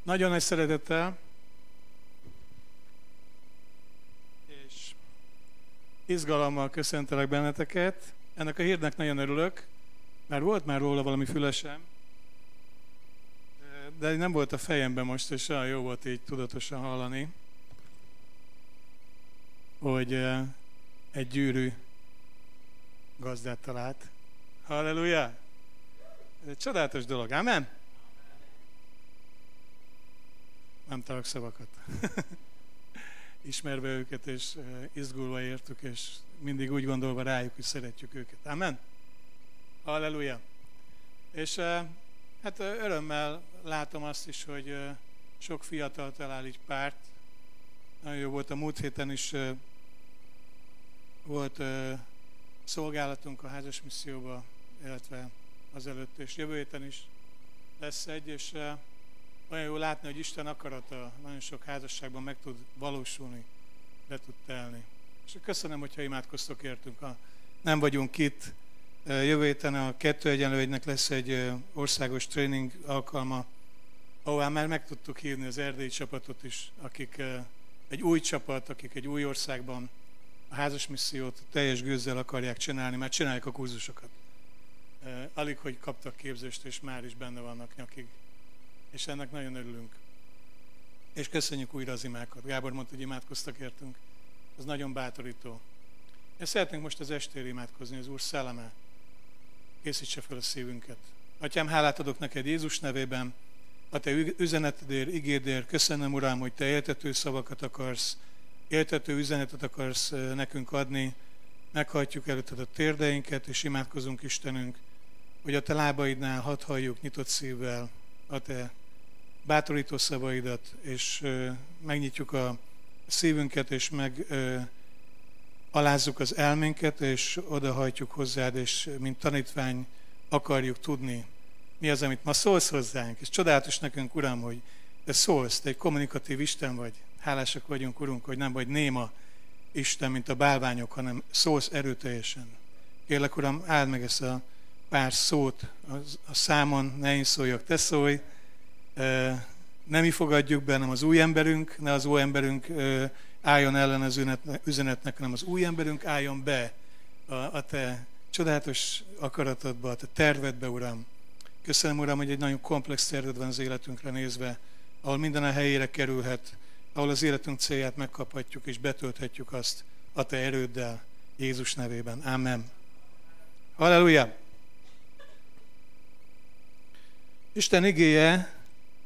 Nagyon nagy szeretettel és izgalommal köszöntelek benneteket. Ennek a hírnek nagyon örülök, mert volt már róla valami fülesem, de nem volt a fejemben most, és olyan jó volt így tudatosan hallani, hogy egy gyűrű gazdát talált. Halleluja! Ez egy csodálatos dolog, amen? Nem találok szavakat. Ismerve őket, és izgulva értük, és mindig úgy gondolva rájuk, hogy szeretjük őket. Amen? Halleluja! És hát örömmel látom azt is, hogy sok fiatal talál így párt. Nagyon jó volt, a múlt héten is volt szolgálatunk a házas misszióba, illetve azelőtt, és jövő héten is lesz egy, és olyan jó látni, hogy Isten akarata nagyon sok házasságban meg tud valósulni, be tud telni. És köszönöm, hogyha imádkoztok értünk. Ha nem vagyunk itt, jövő héten a 2:1 lesz egy országos tréning alkalma, ahová már meg tudtuk hívni az erdélyi csapatot is, akik egy új csapat, akik egy új országban a házas missziót teljes gőzzel akarják csinálni, már csinálják a kurzusokat. Alig, hogy kaptak képzést, és már is benne vannak nyakig. És ennek nagyon örülünk. És köszönjük újra az imákat. Gábor mondta, hogy imádkoztak értünk. Ez nagyon bátorító. És szeretnénk most az estére imádkozni, az Úr szelleme készítse fel a szívünket. Atyám, hálát adok neked Jézus nevében, a te üzenetedért, igédért. Köszönöm, Uram, hogy te éltető szavakat akarsz, éltető üzenetet akarsz nekünk adni. Meghajtjuk előtted a térdeinket, és imádkozunk, Istenünk, hogy a te lábaidnál hadd halljuk nyitott szívvel a te bátorító szavaidat, és megnyitjuk a szívünket, és alázzuk az elménket, és odahajtjuk hozzád, és mint tanítvány akarjuk tudni, mi az, amit ma szólsz hozzánk. És csodálatos nekünk, Uram, hogy te szólsz, te egy kommunikatív Isten vagy. Hálásak vagyunk, Urunk, hogy nem vagy néma Isten, mint a bálványok, hanem szólsz erőteljesen. Kérlek, Uram, áld meg ezt a pár szót a számon, ne én szóljak, te szólj. Ne mi fogadjuk be, nem az új emberünk, ne az új emberünk álljon ellen az üzenetnek, hanem az új emberünk álljon be a te csodálatos akaratodba, a te tervedbe, Uram. Köszönöm, Uram, hogy egy nagyon komplex terved van az életünkre nézve, ahol minden a helyére kerülhet, ahol az életünk célját megkaphatjuk és betölthetjük azt a te erőddel, Jézus nevében. Amen. Halleluja! Isten igéje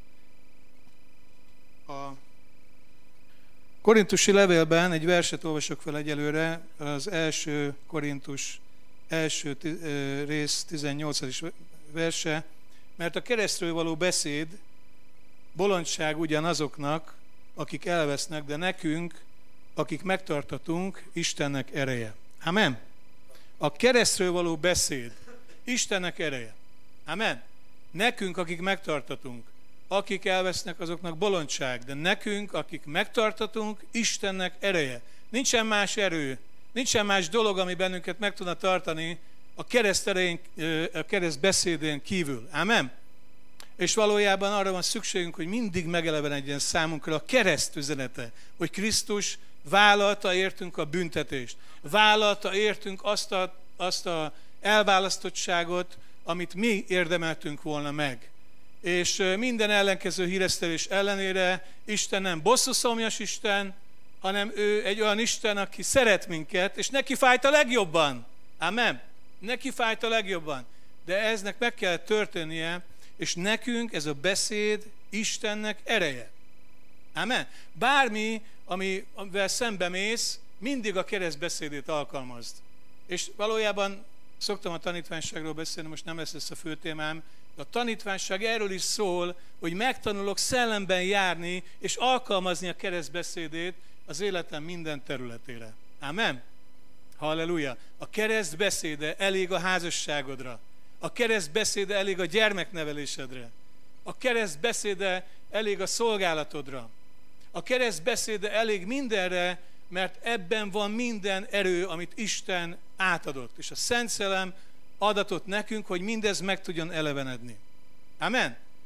a Korintusi levélben, egy verset olvasok fel egyelőre, az első Korintus első rész 18. verse, mert a keresztről való beszéd bolondság ugyanazoknak, akik elvesznek, de nekünk, akik megtartatunk, Istennek ereje. Amen. A keresztről való beszéd Istennek ereje. Amen. Nekünk, akik megtartatunk, akik elvesznek, azoknak bolondság, de nekünk, akik megtartatunk, Istennek ereje. Nincsen más erő, nincsen más dolog, ami bennünket meg tudna tartani a kereszt erején, a kereszt beszédén kívül. Amen. És valójában arra van szükségünk, hogy mindig megelevenedjen számunkra a kereszt üzenete, hogy Krisztus vállalta értünk a büntetést, vállalta értünk azt a elválasztottságot, amit mi érdemeltünk volna meg. És minden ellenkező híresztelés ellenére Isten nem bosszúszomjas Isten, hanem ő egy olyan Isten, aki szeret minket, és neki fájt a legjobban. Amen. Neki fájt a legjobban. De eznek meg kell történnie, és nekünk ez a beszéd Istennek ereje. Amen. Bármi, amivel szembe mész, mindig a keresztbeszédét alkalmazd. És valójában szoktam a tanítványságról beszélni, most nem lesz ez a fő témám, de a tanítványság erről is szól, hogy megtanulok szellemben járni, és alkalmazni a keresztbeszédét az életem minden területére. Amen. Halleluja. A keresztbeszéde elég a házasságodra. A keresztbeszéde elég a gyermeknevelésedre. A keresztbeszéde elég a szolgálatodra. A keresztbeszéde elég mindenre, mert ebben van minden erő, amit Isten átadott. És a Szent Szellem adatot nekünk, hogy mindez meg tudjon elevenedni. Amen?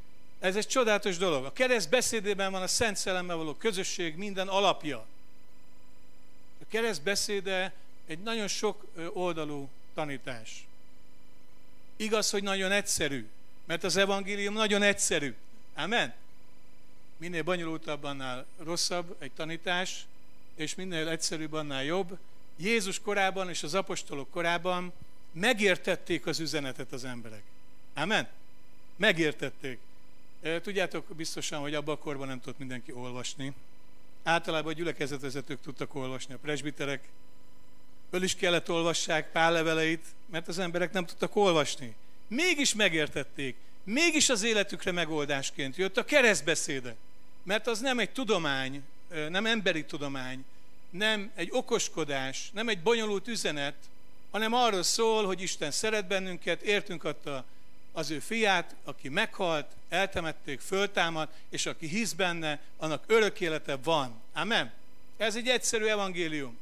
Ez egy csodálatos dolog. A kereszt beszédében van a Szent Szellemmel való közösség minden alapja. A kereszt beszéde egy nagyon sok oldalú tanítás. Igaz, hogy nagyon egyszerű, mert az evangélium nagyon egyszerű. Amen? Minél bonyolultabb, annál rosszabb egy tanítás, és minél egyszerűbb, annál jobb. Jézus korában és az apostolok korában megértették az üzenetet az emberek. Amen? Megértették. Tudjátok biztosan, hogy abban a korban nem tudott mindenki olvasni. Általában a gyülekezetvezetők tudtak olvasni, a presbiterek. Föl is kellett olvassák Pál leveleit, mert az emberek nem tudtak olvasni. Mégis megértették. Mégis az életükre megoldásként jött a keresztbeszéde. Mert az nem egy tudomány, nem emberi tudomány, nem egy okoskodás, nem egy bonyolult üzenet, hanem arról szól, hogy Isten szeret bennünket, értünk adta az ő fiát, aki meghalt, eltemették, föltámadt, és aki hisz benne, annak örök élete van. Amen. Ez egy egyszerű evangélium.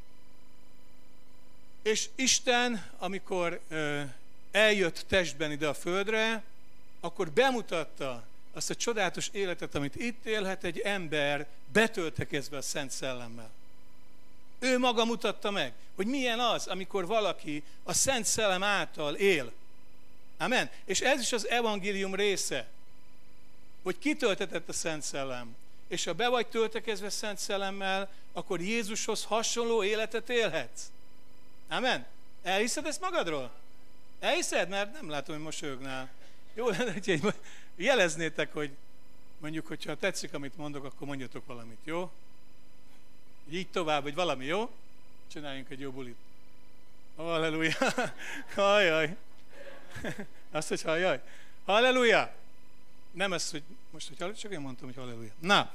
És Isten, amikor eljött testben ide a földre, akkor bemutatta azt a csodálatos életet, amit itt élhet egy ember betöltekezve a Szent Szellemmel. Ő maga mutatta meg, hogy milyen az, amikor valaki a Szent Szellem által él. Amen. És ez is az evangélium része, hogy kitöltetett a Szent Szellem. És ha be vagy töltekezve Szent Szellemmel, akkor Jézushoz hasonló életet élhetsz. Amen. Elhiszed ezt magadról? Elhiszed? Mert nem látom, hogy mosolyognál. Jó lenne, hogy jeleznétek, hogy mondjuk, hogyha tetszik, amit mondok, akkor mondjatok valamit, jó? Így tovább, vagy valami, jó? Csináljunk egy jó bulit. Halleluja! Hajjaj! Azt, hogy halljaj! Halleluja! Nem ez, hogy most, hogy halleluja, csak én mondtam, hogy halleluja. Na,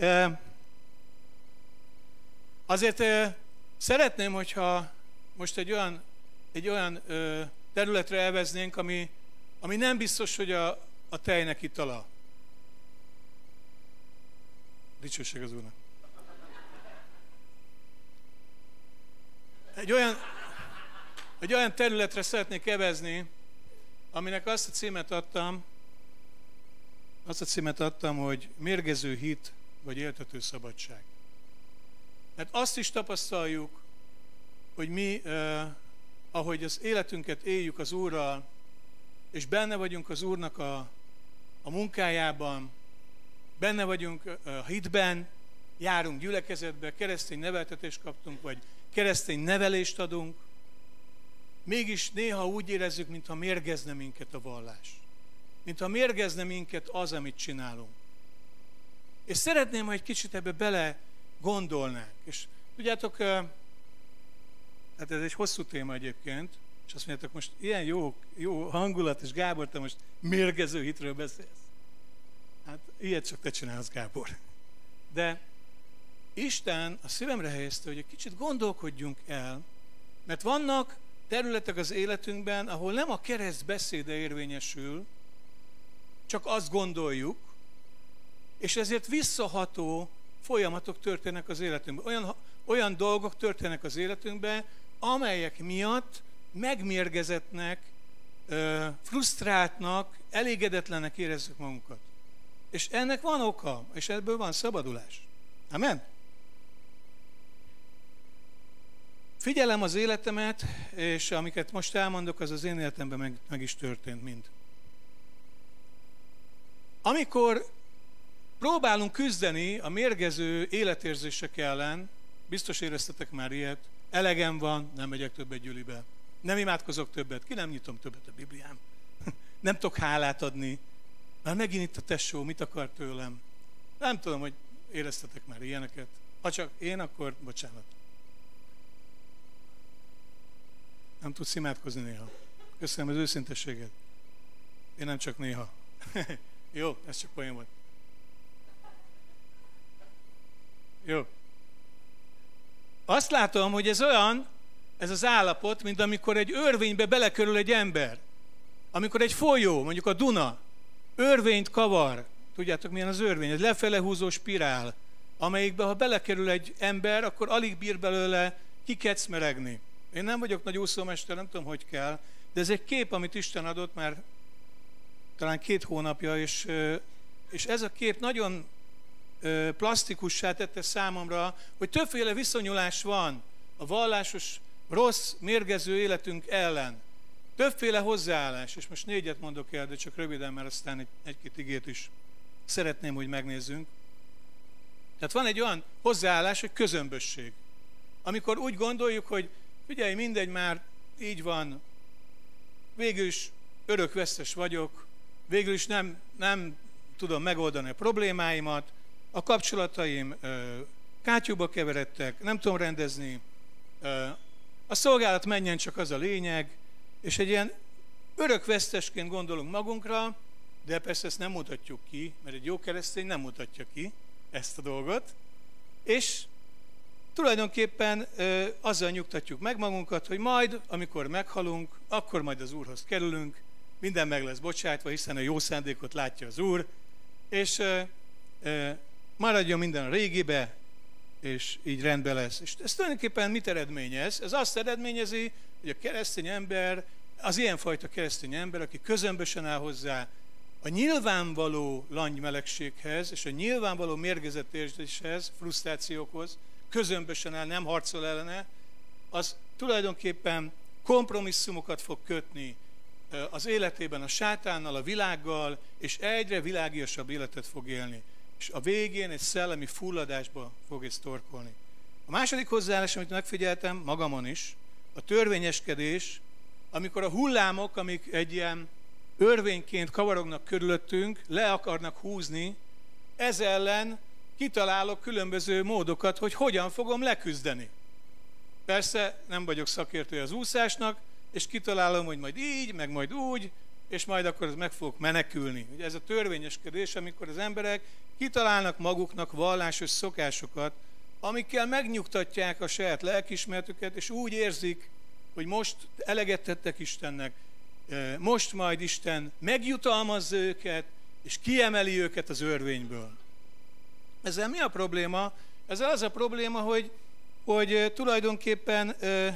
azért szeretném, hogyha most egy olyan területre elveznénk, ami nem biztos, hogy a tejnek itala. Dicsőség az Úrnak. Egy olyan területre szeretnék evezni, aminek azt a címet adtam, hogy mérgező hit, vagy éltető szabadság. Mert azt is tapasztaljuk, hogy mi, ahogy az életünket éljük az Úrral, és benne vagyunk az Úrnak a munkájában, benne vagyunk a hitben, járunk gyülekezetbe, keresztény neveltetést kaptunk, vagy keresztény nevelést adunk, mégis néha úgy érezzük, mintha mérgezne minket a vallás. Mintha mérgezne minket az, amit csinálunk. És szeretném, ha egy kicsit ebbe bele gondolnánk. És tudjátok, hát ez egy hosszú téma egyébként, és azt mondjátok, most ilyen jó hangulat, és Gábor, te most mérgező hitről beszélsz. Hát ilyet csak te csinálsz, Gábor. De Isten a szívemre helyezte, hogy egy kicsit gondolkodjunk el, mert vannak területek az életünkben, ahol nem a kereszt beszéde érvényesül, csak azt gondoljuk, és ezért visszaható folyamatok történnek az életünkben. Olyan dolgok történnek az életünkben, amelyek miatt megmérgezettnek, frusztráltnak, elégedetlennek érezzük magunkat. És ennek van oka, és ebből van szabadulás. Amen? Figyelem az életemet, és amiket most elmondok, az én életemben meg is történt mind. Amikor próbálunk küzdeni a mérgező életérzések ellen, biztos éreztetek már ilyet, elegem van, nem megyek többet gyülibe, nem imádkozok többet, ki nem nyitom többet a Bibliám, nem tudok hálát adni, már megint itt a tesó, mit akar tőlem? Nem tudom, hogy éreztetek már ilyeneket. Ha csak én, akkor bocsánat. Nem tudsz imádkozni néha. Köszönöm az őszintességet. Én nem csak néha. Jó, ez csak poén volt. Jó. Azt látom, hogy ez az állapot, mint amikor egy örvénybe belekerül egy ember. Amikor egy folyó, mondjuk a Duna, örvényt kavar. Tudjátok, milyen az örvény? Ez lefele húzó spirál, amelyikbe, ha belekerül egy ember, akkor alig bír belőle kikecmeregni. Én nem vagyok nagy úszómester, nem tudom, hogy kell, de ez egy kép, amit Isten adott már talán 2 hónapja, és és ez a kép nagyon plastikussá tette számomra, hogy többféle viszonyulás van a vallásos, rossz, mérgező életünk ellen. Többféle hozzáállás, és most 4 mondok el, de csak röviden, mert aztán egy-két igét is szeretném, hogy megnézzünk. Tehát van egy olyan hozzáállás, hogy közömbösség. Amikor úgy gondoljuk, hogy figyelj, mindegy, már így van, végül is örökvesztes vagyok, végül is nem tudom megoldani a problémáimat, a kapcsolataim kátyúba keveredtek, nem tudom rendezni, a szolgálat menjen, csak az a lényeg, és egy ilyen örökvesztesként gondolunk magunkra, de persze ezt nem mutatjuk ki, mert egy jó keresztény nem mutatja ki ezt a dolgot, és tulajdonképpen azzal nyugtatjuk meg magunkat, hogy majd, amikor meghalunk, akkor majd az Úrhoz kerülünk, minden meg lesz bocsátva, hiszen a jó szándékot látja az Úr, és maradjon minden a régibe, és így rendben lesz. És ez tulajdonképpen mit eredményez? Ez azt eredményezi, hogy a keresztény ember, az ilyenfajta keresztény ember, aki közömbösen áll hozzá a nyilvánvaló langymelegséghez, és a nyilvánvaló mérgezett érzéshez, frusztrációkhoz, közömbösen áll, nem harcol ellene, az tulajdonképpen kompromisszumokat fog kötni az életében a sátánnal, a világgal, és egyre világiasabb életet fog élni. És a végén egy szellemi fulladásba fog ezt torkolni. A második hozzáállás, amit megfigyeltem magamon is, a törvényeskedés, amikor a hullámok, amik egy ilyen örvényként kavarognak körülöttünk, le akarnak húzni, ez ellen kitalálok különböző módokat, hogy hogyan fogom leküzdeni. Persze nem vagyok szakértője az úszásnak, és kitalálom, hogy majd így, meg majd úgy, és majd akkor meg fogok menekülni. Ugye ez a törvényeskedés, amikor az emberek kitalálnak maguknak vallásos szokásokat, amikkel megnyugtatják a saját lelkiismeretüket, és úgy érzik, hogy most eleget tettek Istennek, most majd Isten megjutalmazza őket, és kiemeli őket az örvényből. Ezzel mi a probléma? Ezzel az a probléma, hogy tulajdonképpen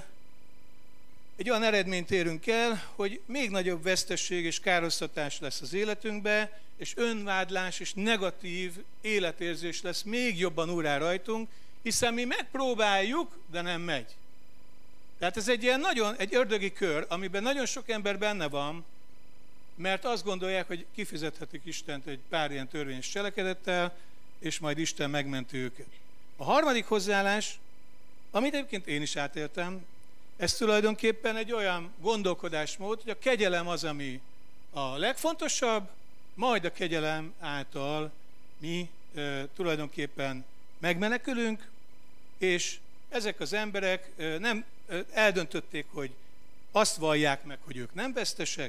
egy olyan eredményt érünk el, hogy még nagyobb vesztesség és károsztatás lesz az életünkbe, és önvádlás és negatív életérzés lesz még jobban úrrá rajtunk, hiszen mi megpróbáljuk, de nem megy. Tehát ez egy ilyen egy ördögi kör, amiben nagyon sok ember benne van, mert azt gondolják, hogy kifizethetik Istent egy pár ilyen törvényes cselekedettel, és majd Isten megmenti őket. A harmadik hozzáállás, amit egyébként én is átéltem, ez tulajdonképpen egy olyan gondolkodásmód, hogy a kegyelem az, ami a legfontosabb, majd a kegyelem által mi tulajdonképpen megmenekülünk, és ezek az emberek nem eldöntötték, hogy azt vallják meg, hogy ők nem vesztesek,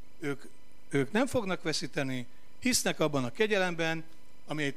ők nem fognak veszíteni, hisznek abban a kegyelemben, ami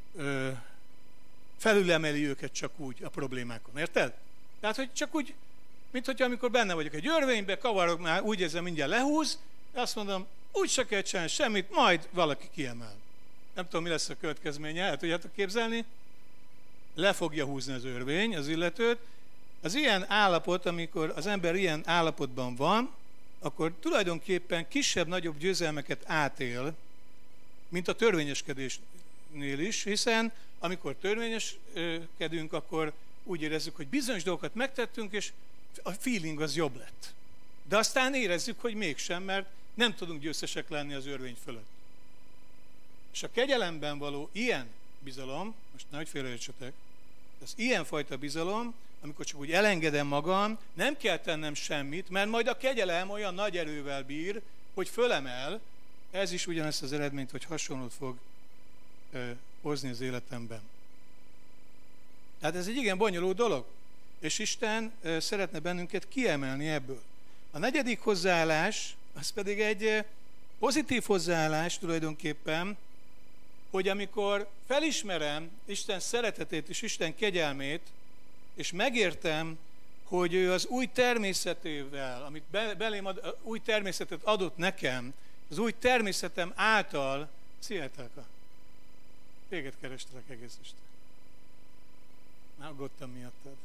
felülemeli őket csak úgy a problémákon. Érted? Tehát, hogy csak úgy, mint hogyha amikor benne vagyok egy örvénybe, kavarok már, úgy érzem, mindjárt lehúz, azt mondom, úgy se kell csinálni semmit, majd valaki kiemel. Nem tudom, mi lesz a következménye, el tudjátok képzelni? Le fogja húzni az örvény, az illetőt. Az ilyen állapot, amikor az ember ilyen állapotban van, akkor tulajdonképpen kisebb-nagyobb győzelmeket átél, mint a törvényeskedésnél is, hiszen amikor törvényeskedünk, akkor úgy érezzük, hogy bizonyos dolgokat megtettünk, és a feeling az jobb lett. De aztán érezzük, hogy mégsem, mert nem tudunk győztesek lenni az örvény fölött. És a kegyelemben való ilyen bizalom, most nehogy félreértsetek, az ilyenfajta bizalom, amikor csak úgy elengedem magam, nem kell tennem semmit, mert majd a kegyelem olyan nagy erővel bír, hogy fölemel, ez is ugyanezt az eredményt, hogy hasonlót fog hozni az életemben. Tehát ez egy igen bonyolult dolog, és Isten szeretne bennünket kiemelni ebből. A negyedik hozzáállás, az pedig egy pozitív hozzáállás tulajdonképpen, hogy amikor felismerem Isten szeretetét és Isten kegyelmét, és megértem, hogy ő az új természetével, amit belém új természetet adott nekem, az új természetem által, szia Etelka, téged kerestelek egész este. Már aggódtam miattad.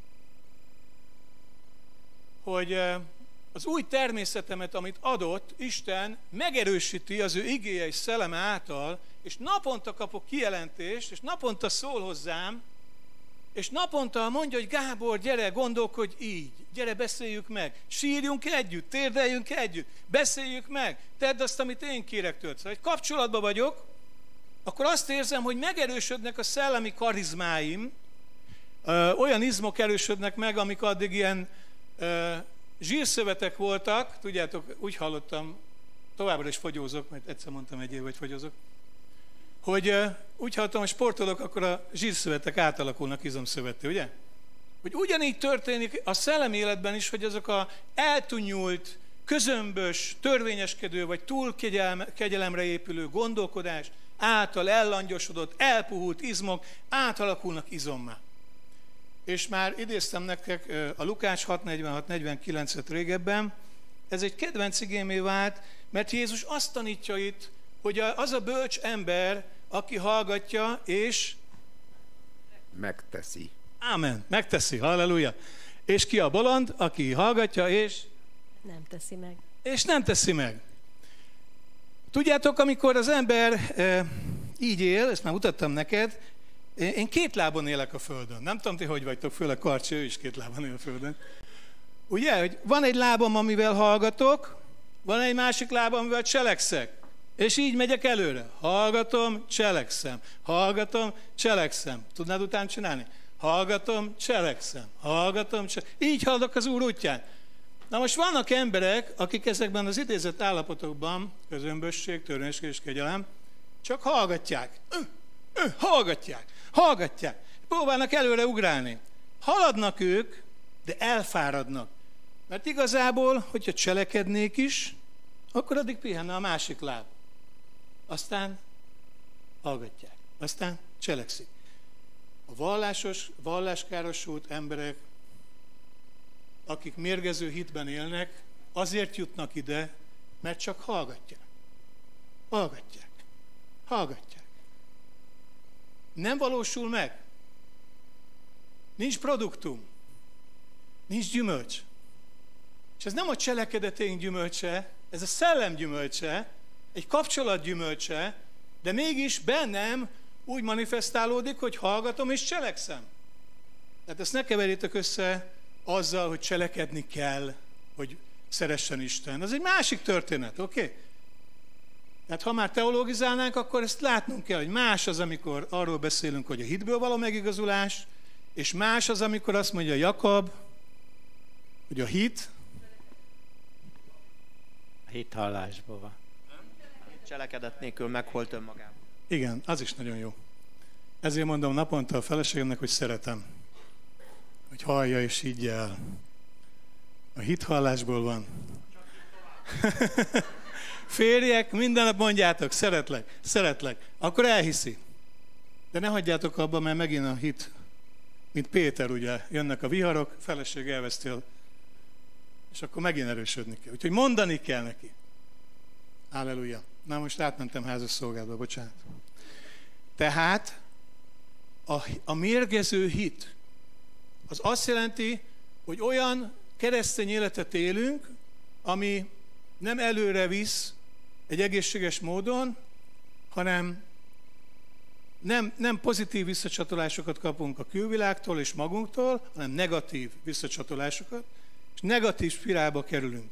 Hogy az új természetemet, amit adott, Isten megerősíti az ő igéje és szelleme által, és naponta kapok kijelentést, és naponta szól hozzám, és naponta mondja, hogy Gábor, gyere, gondolkodj így, gyere, beszéljük meg, sírjunk együtt, térdeljünk együtt, beszéljük meg, tedd azt, amit én kérek tőled. Szóval, hogy kapcsolatban vagyok, akkor azt érzem, hogy megerősödnek a szellemi karizmáim, olyan izmok erősödnek meg, amik addig ilyen zsírszövetek voltak, tudjátok, úgy hallottam, továbbra is fogyózok, mert egyszer mondtam egy év, hogy fogyózok, hogy úgy hallottam, hogy sportolok, akkor a zsírszövetek átalakulnak izomszövetté, ugye? Hogy ugyanígy történik a szellemi életben is, hogy azok a eltunyult, közömbös, törvényeskedő vagy túl kegyelemre épülő gondolkodás által ellangyosodott, elpuhult izmok átalakulnak izommá. És már idéztem nektek a Lukács 6:46-49-et régebben, ez egy kedvenc igémé vált, mert Jézus azt tanítja itt, hogy az a bölcs ember, aki hallgatja és megteszi. Ámen, megteszi, halleluja. És ki a bolond, aki hallgatja és nem teszi meg. És nem teszi meg. Tudjátok, amikor az ember így él, ezt már mutattam neked, én két lábon élek a földön. Nem tudom, ti hogy vagytok, főleg Karcsi, ő is két lábon él a földön. Ugye, hogy van egy lábam, amivel hallgatok, van egy másik lábam, amivel cselekszek. És így megyek előre. Hallgatom, cselekszem. Hallgatom, cselekszem. Tudnád után csinálni? Hallgatom, cselekszem. Hallgatom, cselekszem. Így haladok az Úr útján. Na most vannak emberek, akik ezekben az idézett állapotokban, közömbösség, törvényeskedés, kegyelem, csak hallgatják. Hallgatják. Próbálnak előre ugrálni. Haladnak ők, de elfáradnak. Mert igazából, hogyha cselekednék is, akkor addig pihenne a másik láb. Aztán hallgatják. Aztán cselekszik. A valláskárosult emberek, akik mérgező hitben élnek, azért jutnak ide, mert csak hallgatják. Hallgatják. Nem valósul meg. Nincs produktum. Nincs gyümölcs. És ez nem a cselekedeteink gyümölcse, ez a szellem gyümölcse, egy kapcsolat gyümölcse, de mégis bennem úgy manifestálódik, hogy hallgatom és cselekszem. Tehát ezt ne keverjétek össze azzal, hogy cselekedni kell, hogy szeressen Isten. Ez egy másik történet, oké? Tehát ha már teologizálnánk, akkor ezt látnunk kell, hogy más az, amikor arról beszélünk, hogy a hitből való megigazulás, és más az, amikor azt mondja Jakab, hogy a hit hallásból van. Cselekedet nélkül megholt önmagában. Igen, az is nagyon jó. Ezért mondom naponta a feleségemnek, hogy szeretem. Hogy hallja és higgye el. A hit hallásból van. Férjek, minden nap mondjátok, szeretlek. Akkor elhiszi. De ne hagyjátok abba, mert megint a hit, mint Péter, ugye, jönnek a viharok, feleség elvesztél, és akkor megint erősödni kell. Úgyhogy mondani kell neki. Halleluja. Na most átmentem házas szolgálatba, bocsánat. Tehát a mérgező hit az azt jelenti, hogy olyan keresztény életet élünk, ami nem előre visz egy egészséges módon, hanem nem pozitív visszacsatolásokat kapunk a külvilágtól és magunktól, hanem negatív visszacsatolásokat, és negatív spirálba kerülünk.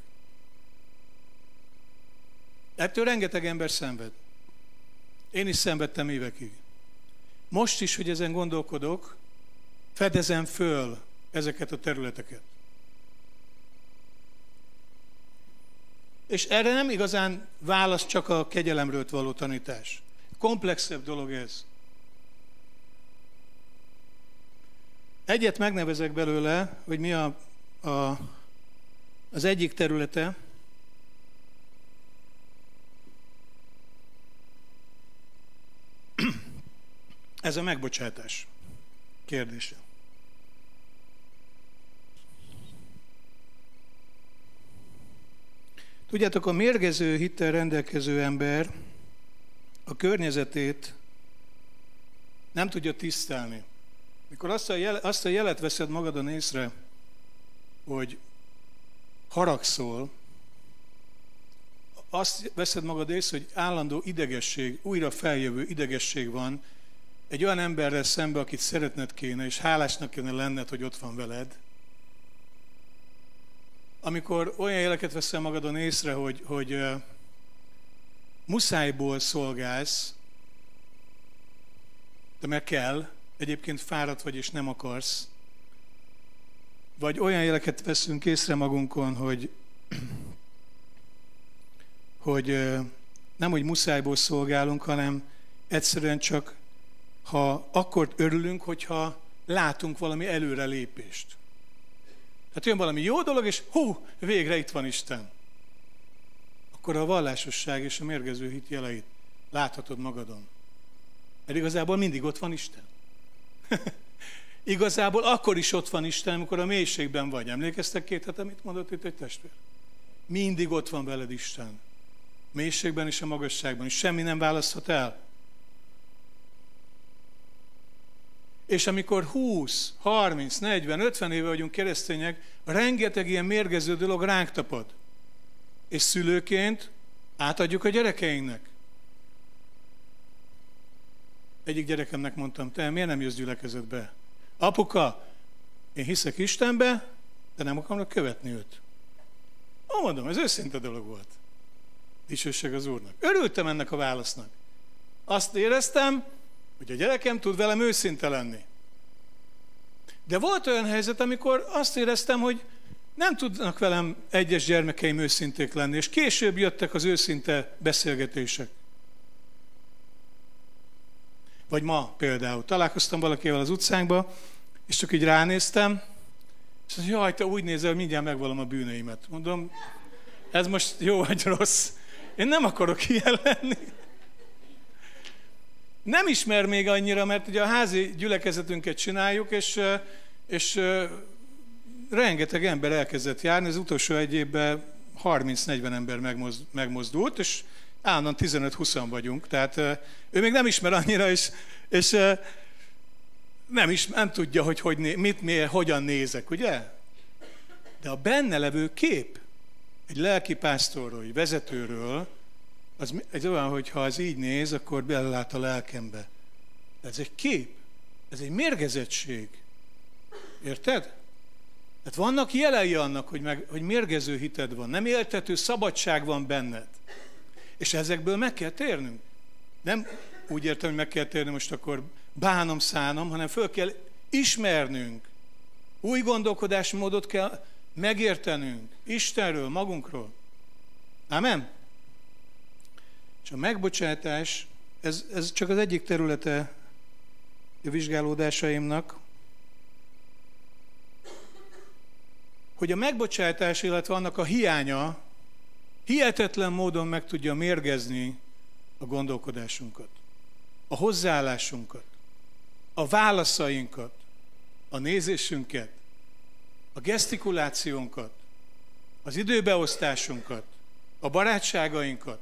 Ettől rengeteg ember szenved. Én is szenvedtem évekig. Most is, hogy ezen gondolkodok, fedezem föl ezeket a területeket. És erre nem igazán válasz csak a kegyelemről való tanítás. Komplexebb dolog ez. Egyet megnevezek belőle, hogy mi az egyik területe. Ez a megbocsátás kérdése. Tudjátok, a mérgező hittel rendelkező ember a környezetét nem tudja tisztelni. Mikor azt a jelet veszed magadon észre, hogy haragszol, azt veszed magad észre, hogy állandó idegesség, újra feljövő idegesség van egy olyan emberrel szembe, akit szeretned kéne, és hálásnak kéne lenned, hogy ott van veled. Amikor olyan jeleket veszel magadon észre, hogy muszájból szolgálsz, de mert kell, egyébként fáradt vagy és nem akarsz, vagy olyan jeleket veszünk észre magunkon, hogy nem, hogy muszájból szolgálunk, hanem egyszerűen csak akkor örülünk, hogyha látunk valami előrelépést. Tehát jön valami jó dolog, és végre itt van Isten. Akkor a vallásosság és a mérgező hit jeleit láthatod magadon. Mert igazából mindig ott van Isten. Igazából akkor is ott van Isten, amikor a mélységben vagy. Emlékeztek 2 hete, mit mondott itt egy testvér? Mindig ott van veled Isten. Mélységben és a magasságban. És semmi nem választhat el. És amikor 20, 30, 40, 50 éve vagyunk keresztények, rengeteg ilyen mérgező dolog ránk tapad. És szülőként átadjuk a gyerekeinknek. Egyik gyerekemnek mondtam, te miért nem jössz gyülekezetbe? Apuka, én hiszek Istenbe, de nem akarok követni őt. Mondom, ez őszinte dolog volt. Dicsőség az Úrnak. Örültem ennek a válasznak. Azt éreztem, hogy a gyerekem tud velem őszinte lenni. De volt olyan helyzet, amikor azt éreztem, hogy nem tudnak velem egyes gyermekeim őszinték lenni, és később jöttek az őszinte beszélgetések. Vagy ma például. Találkoztam valakivel az utcánkba, és csak így ránéztem, és mondja, jaj, te úgy nézel, hogy mindjárt megvallom a bűneimet. Mondom, ez most jó vagy rossz? Én nem akarok ilyen lenni. Nem ismer még annyira, mert ugye a házi gyülekezetünket csináljuk, és rengeteg ember elkezdett járni. Az utolsó egy évben 30-40 ember megmozdult, és állandóan 15-20 vagyunk. Tehát ő még nem ismer annyira, és nem tudja, hogy hogyan nézek, ugye? De a benne levő kép egy lelkipásztorról, egy vezetőről, az egy olyan, hogy ha az így néz, akkor belelát a lelkembe. Ez egy kép, ez egy mérgezettség. Érted? Tehát vannak jelei annak, hogy mérgező hited van, nem éltető szabadság van benned. És ezekből meg kell térnünk. Nem úgy értem, hogy meg kell térni, most akkor bánom, szánom, hanem föl kell ismernünk. Új gondolkodásmódot kell megértenünk Istenről, magunkról. Amen? És a megbocsátás, ez csak az egyik területe a vizsgálódásaimnak, hogy a megbocsátás, illetve annak a hiánya hihetetlen módon meg tudja mérgezni a gondolkodásunkat, a hozzáállásunkat, a válaszainkat, a nézésünket, a gesztikulációnkat, az időbeosztásunkat, a barátságainkat.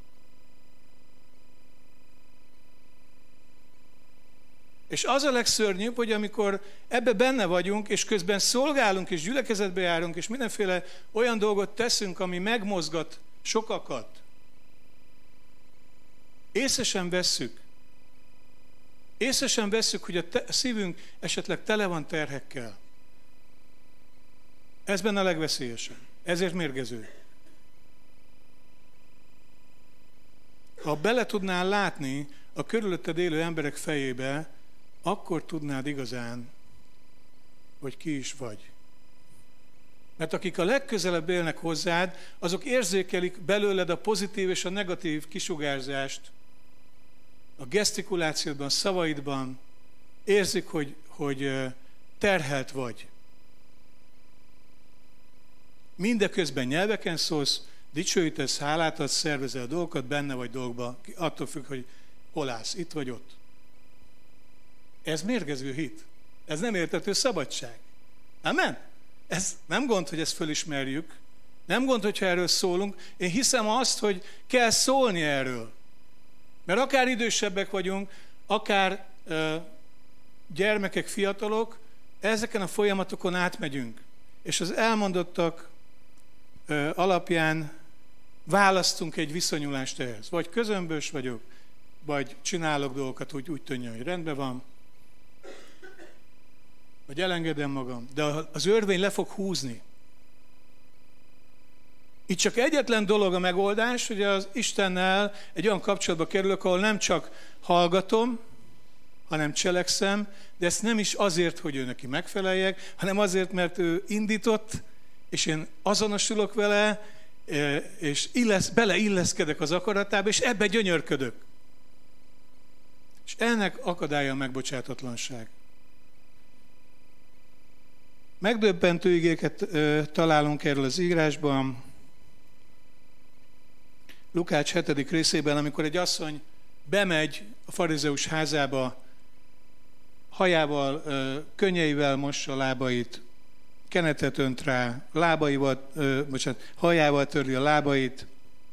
És az a legszörnyűbb, hogy amikor ebbe benne vagyunk, és közben szolgálunk, és gyülekezetbe járunk, és mindenféle olyan dolgot teszünk, ami megmozgat sokakat, észre sem vesszük, hogy a szívünk esetleg tele van terhekkel. Ez benne a legveszélyesebb. Ezért mérgező. Ha bele tudnál látni a körülötted élő emberek fejébe, akkor tudnád igazán, hogy ki is vagy. Mert akik a legközelebb élnek hozzád, azok érzékelik belőled a pozitív és a negatív kisugárzást, a gesztikulációdban, szavaidban, érzik, hogy terhelt vagy. Mindeközben nyelveken szólsz, dicsőítesz, hálát adsz, szervezel dolgokat, benne vagy dolgba, attól függ, hogy hol állsz, itt vagy ott. Ez mérgező hit. Ez nem értető szabadság. Amen? Ez nem gond, hogy ezt fölismerjük. Nem gond, hogyha erről szólunk. Én hiszem azt, hogy kell szólni erről. Mert akár idősebbek vagyunk, akár gyermekek, fiatalok, ezeken a folyamatokon átmegyünk. És az elmondottak alapján választunk egy viszonyulást ehhez. Vagy közömbös vagyok, vagy csinálok dolgokat, úgy tűnjön, hogy rendben van, vagy elengedem magam, de az örvény le fog húzni. Itt csak egyetlen dolog a megoldás, hogy az Istennel egy olyan kapcsolatba kerülök, ahol nem csak hallgatom, hanem cselekszem, de ezt nem is azért, hogy ő neki megfeleljek, hanem azért, mert ő indított, és én azonosulok vele, és beleilleszkedek az akaratába, és ebbe gyönyörködök. És ennek akadálya a megbocsátatlanság. Megdöbbentő igéket találunk erről az írásban. Lukács 7. részében, amikor egy asszony bemegy a farizeus házába, hajával, könnyeivel mossa a lábait, kenetet önt rá, hajával törli a lábait,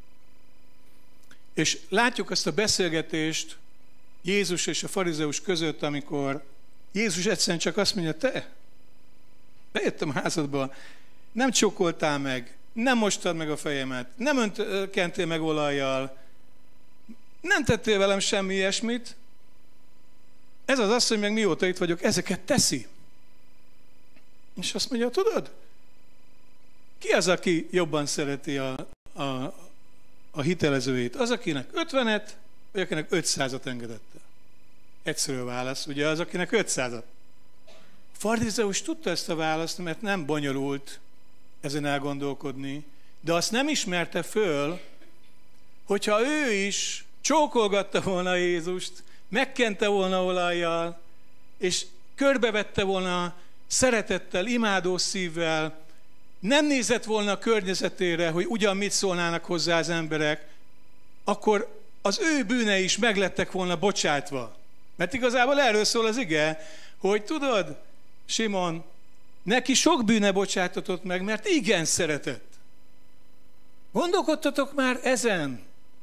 és látjuk azt a beszélgetést Jézus és a farizeus között, amikor Jézus egyszerűen csak azt mondja, te, bejöttem a házadba, nem csókoltál meg, nem mostad meg a fejemet, nem kentél meg olajjal, nem tettél velem semmi ilyesmit, ez az asszony meg mióta itt vagyok, ezeket teszi. És azt mondja, tudod, ki az, aki jobban szereti a hitelezőjét? Az, akinek 50-et, vagy akinek 500-at engedette? Egyszerű a válasz, ugye az, akinek 500-at. A farizeus tudta ezt a választ, mert nem bonyolult ezen elgondolkodni, de azt nem ismerte föl, hogyha ő is csókolgatta volna Jézust, megkente volna olajjal, és körbevette volna szeretettel, imádó szívvel, nem nézett volna a környezetére, hogy ugyan mit szólnának hozzá az emberek, akkor az ő bűnei is meglettek volna bocsátva. Mert igazából erről szól az ige, hogy tudod, Simon, neki sok bűne bocsátatott meg, mert igen szeretett. Gondolkodtatok már ezen,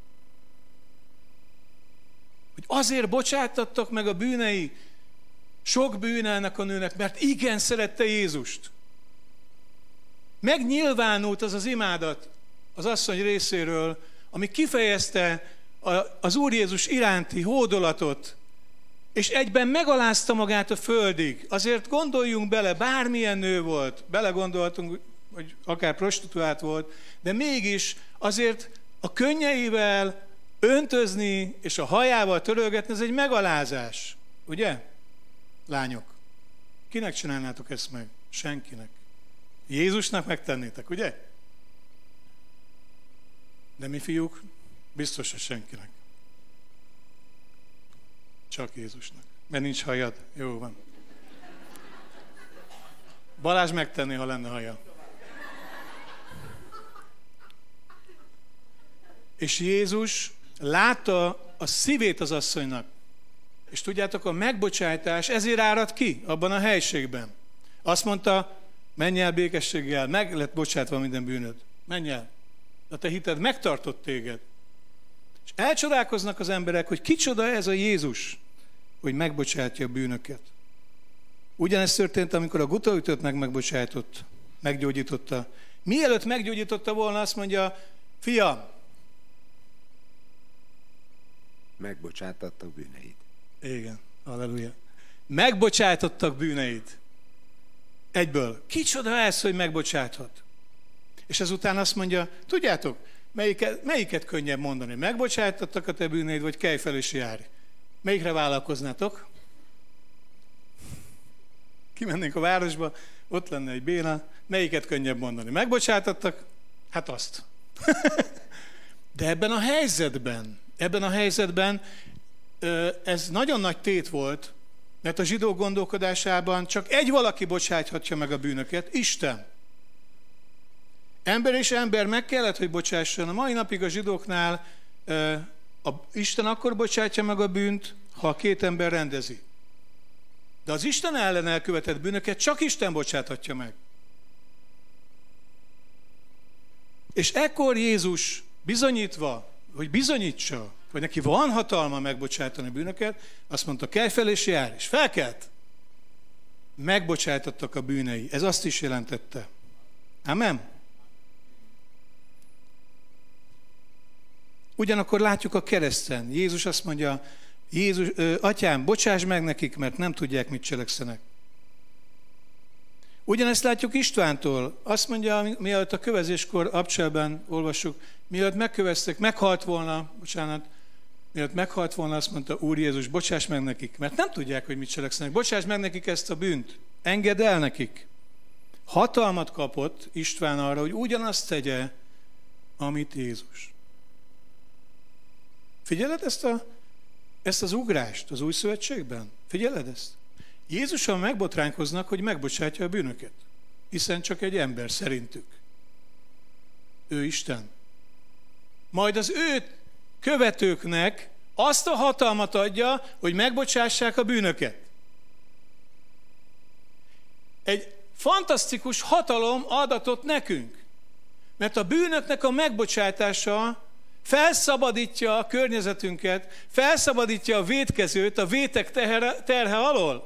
hogy azért bocsátattak meg a bűnei, sok bűne ennek a nőnek, mert igen szerette Jézust. Megnyilvánult az az imádat az asszony részéről, ami kifejezte az Úr Jézus iránti hódolatot, és egyben megalázta magát a földig. Azért gondoljunk bele, bármilyen nő volt, belegondoltunk, hogy akár prostituált volt, de mégis azért a könnyeivel öntözni és a hajával törölgetni, ez egy megalázás. Ugye? Lányok, kinek csinálnátok ezt meg? Senkinek. Jézusnak megtennétek, ugye? De mi fiúk, biztos, hogy senkinek. Csak Jézusnak. Mert nincs hajad. Jó van. Balázs megtenné, ha lenne haja. És Jézus látta a szívét az asszonynak. És tudjátok, a megbocsátás ezért árad ki abban a helységben. Azt mondta, menj el békességgel, meg lett bocsátva minden bűnöd. Menj el. A te hited megtartott téged. És elcsodálkoznak az emberek, hogy kicsoda ez a Jézus, hogy megbocsátja a bűnöket. Ugyanezt történt, amikor a gutaütőt megbocsájtott, meggyógyította. Mielőtt meggyógyította volna, azt mondja, fiam, megbocsátottak bűneit. Igen, halleluja. Megbocsátottak bűneit. Egyből. Kicsoda ez, hogy megbocsáthat? És ezután azt mondja, tudjátok, melyiket könnyebb mondani? Megbocsátottak a te bűneid, vagy kelj fel és járj? Melyikre vállalkoznátok? Kimennénk a városba, ott lenne egy béna, melyiket könnyebb mondani? Megbocsátottak? Hát azt. De ebben a helyzetben ez nagyon nagy tét volt, mert a zsidók gondolkodásában csak egy valaki bocsáthatja meg a bűnöket, Isten. Ember és ember meg kellett, hogy bocsásson. A mai napig a zsidóknál Isten akkor bocsátja meg a bűnt, ha a két ember rendezi. De az Isten ellen elkövetett bűnöket csak Isten bocsáthatja meg. És ekkor Jézus bizonyítva, hogy bizonyítsa, hogy neki van hatalma megbocsátani bűnöket, azt mondta, kelj fel és járj, és felkelt. Megbocsájtottak a bűnei. Ez azt is jelentette. Amen. Ugyanakkor látjuk a kereszten. Jézus azt mondja, Atyám, bocsáss meg nekik, mert nem tudják, mit cselekszenek. Ugyanezt látjuk Istvántól. Azt mondja, mielőtt a kövezéskor Abcselben olvassuk, mielőtt meghalt volna, azt mondta, Úr Jézus, bocsáss meg nekik, mert nem tudják, hogy mit cselekszenek. Bocsáss meg nekik ezt a bűnt. Engedd el nekik. Hatalmat kapott István arra, hogy ugyanazt tegye, amit Jézus. Figyeled ezt az ugrást az Új Szövetségben? Figyeled ezt? Jézuson megbotránkoznak, hogy megbocsátja a bűnöket. Hiszen csak egy ember szerintük. Ő Isten. Majd az ő követőknek azt a hatalmat adja, hogy megbocsássák a bűnöket. Egy fantasztikus hatalom adatott nekünk. Mert a bűnöknek a megbocsátása felszabadítja a környezetünket, felszabadítja a vétkezőt a vétek terhe alól.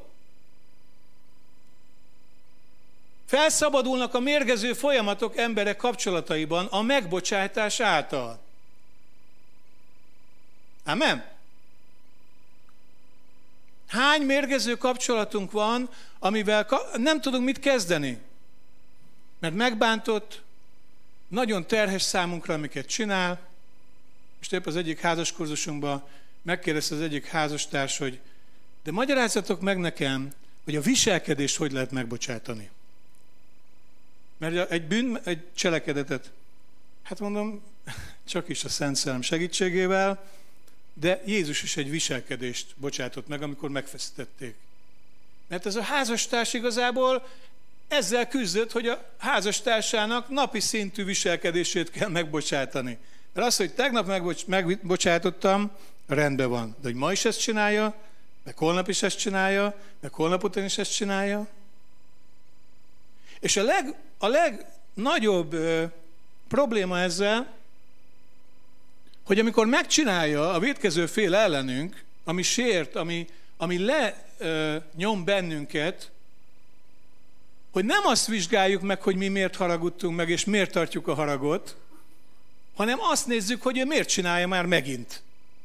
Felszabadulnak a mérgező folyamatok emberek kapcsolataiban a megbocsátás által. Amen? Hány mérgező kapcsolatunk van, amivel nem tudunk mit kezdeni? Mert megbántott, nagyon terhes számunkra, amiket csinál. És épp az egyik házaskurzusunkban megkérdezte az egyik házastárs, hogy de magyarázzatok meg nekem, hogy a viselkedést hogy lehet megbocsátani. Mert egy cselekedetet, hát mondom, csak is a Szent Szellem segítségével, de Jézus is egy viselkedést bocsátott meg, amikor megfeszítették. Mert ez a házastárs igazából ezzel küzdött, hogy a házastársának napi szintű viselkedését kell megbocsátani. Mert az, hogy tegnap megbocsátottam, rendben van. De hogy ma is ezt csinálja, meg holnap is ezt csinálja, meg holnap után is ezt csinálja. És a legnagyobb probléma ezzel, hogy amikor megcsinálja a vétkező fél ellenünk, ami sért, ami lenyom bennünket, hogy nem azt vizsgáljuk meg, hogy mi miért haragudtunk meg, és miért tartjuk a haragot, hanem azt nézzük, hogy ő miért csinálja már megint.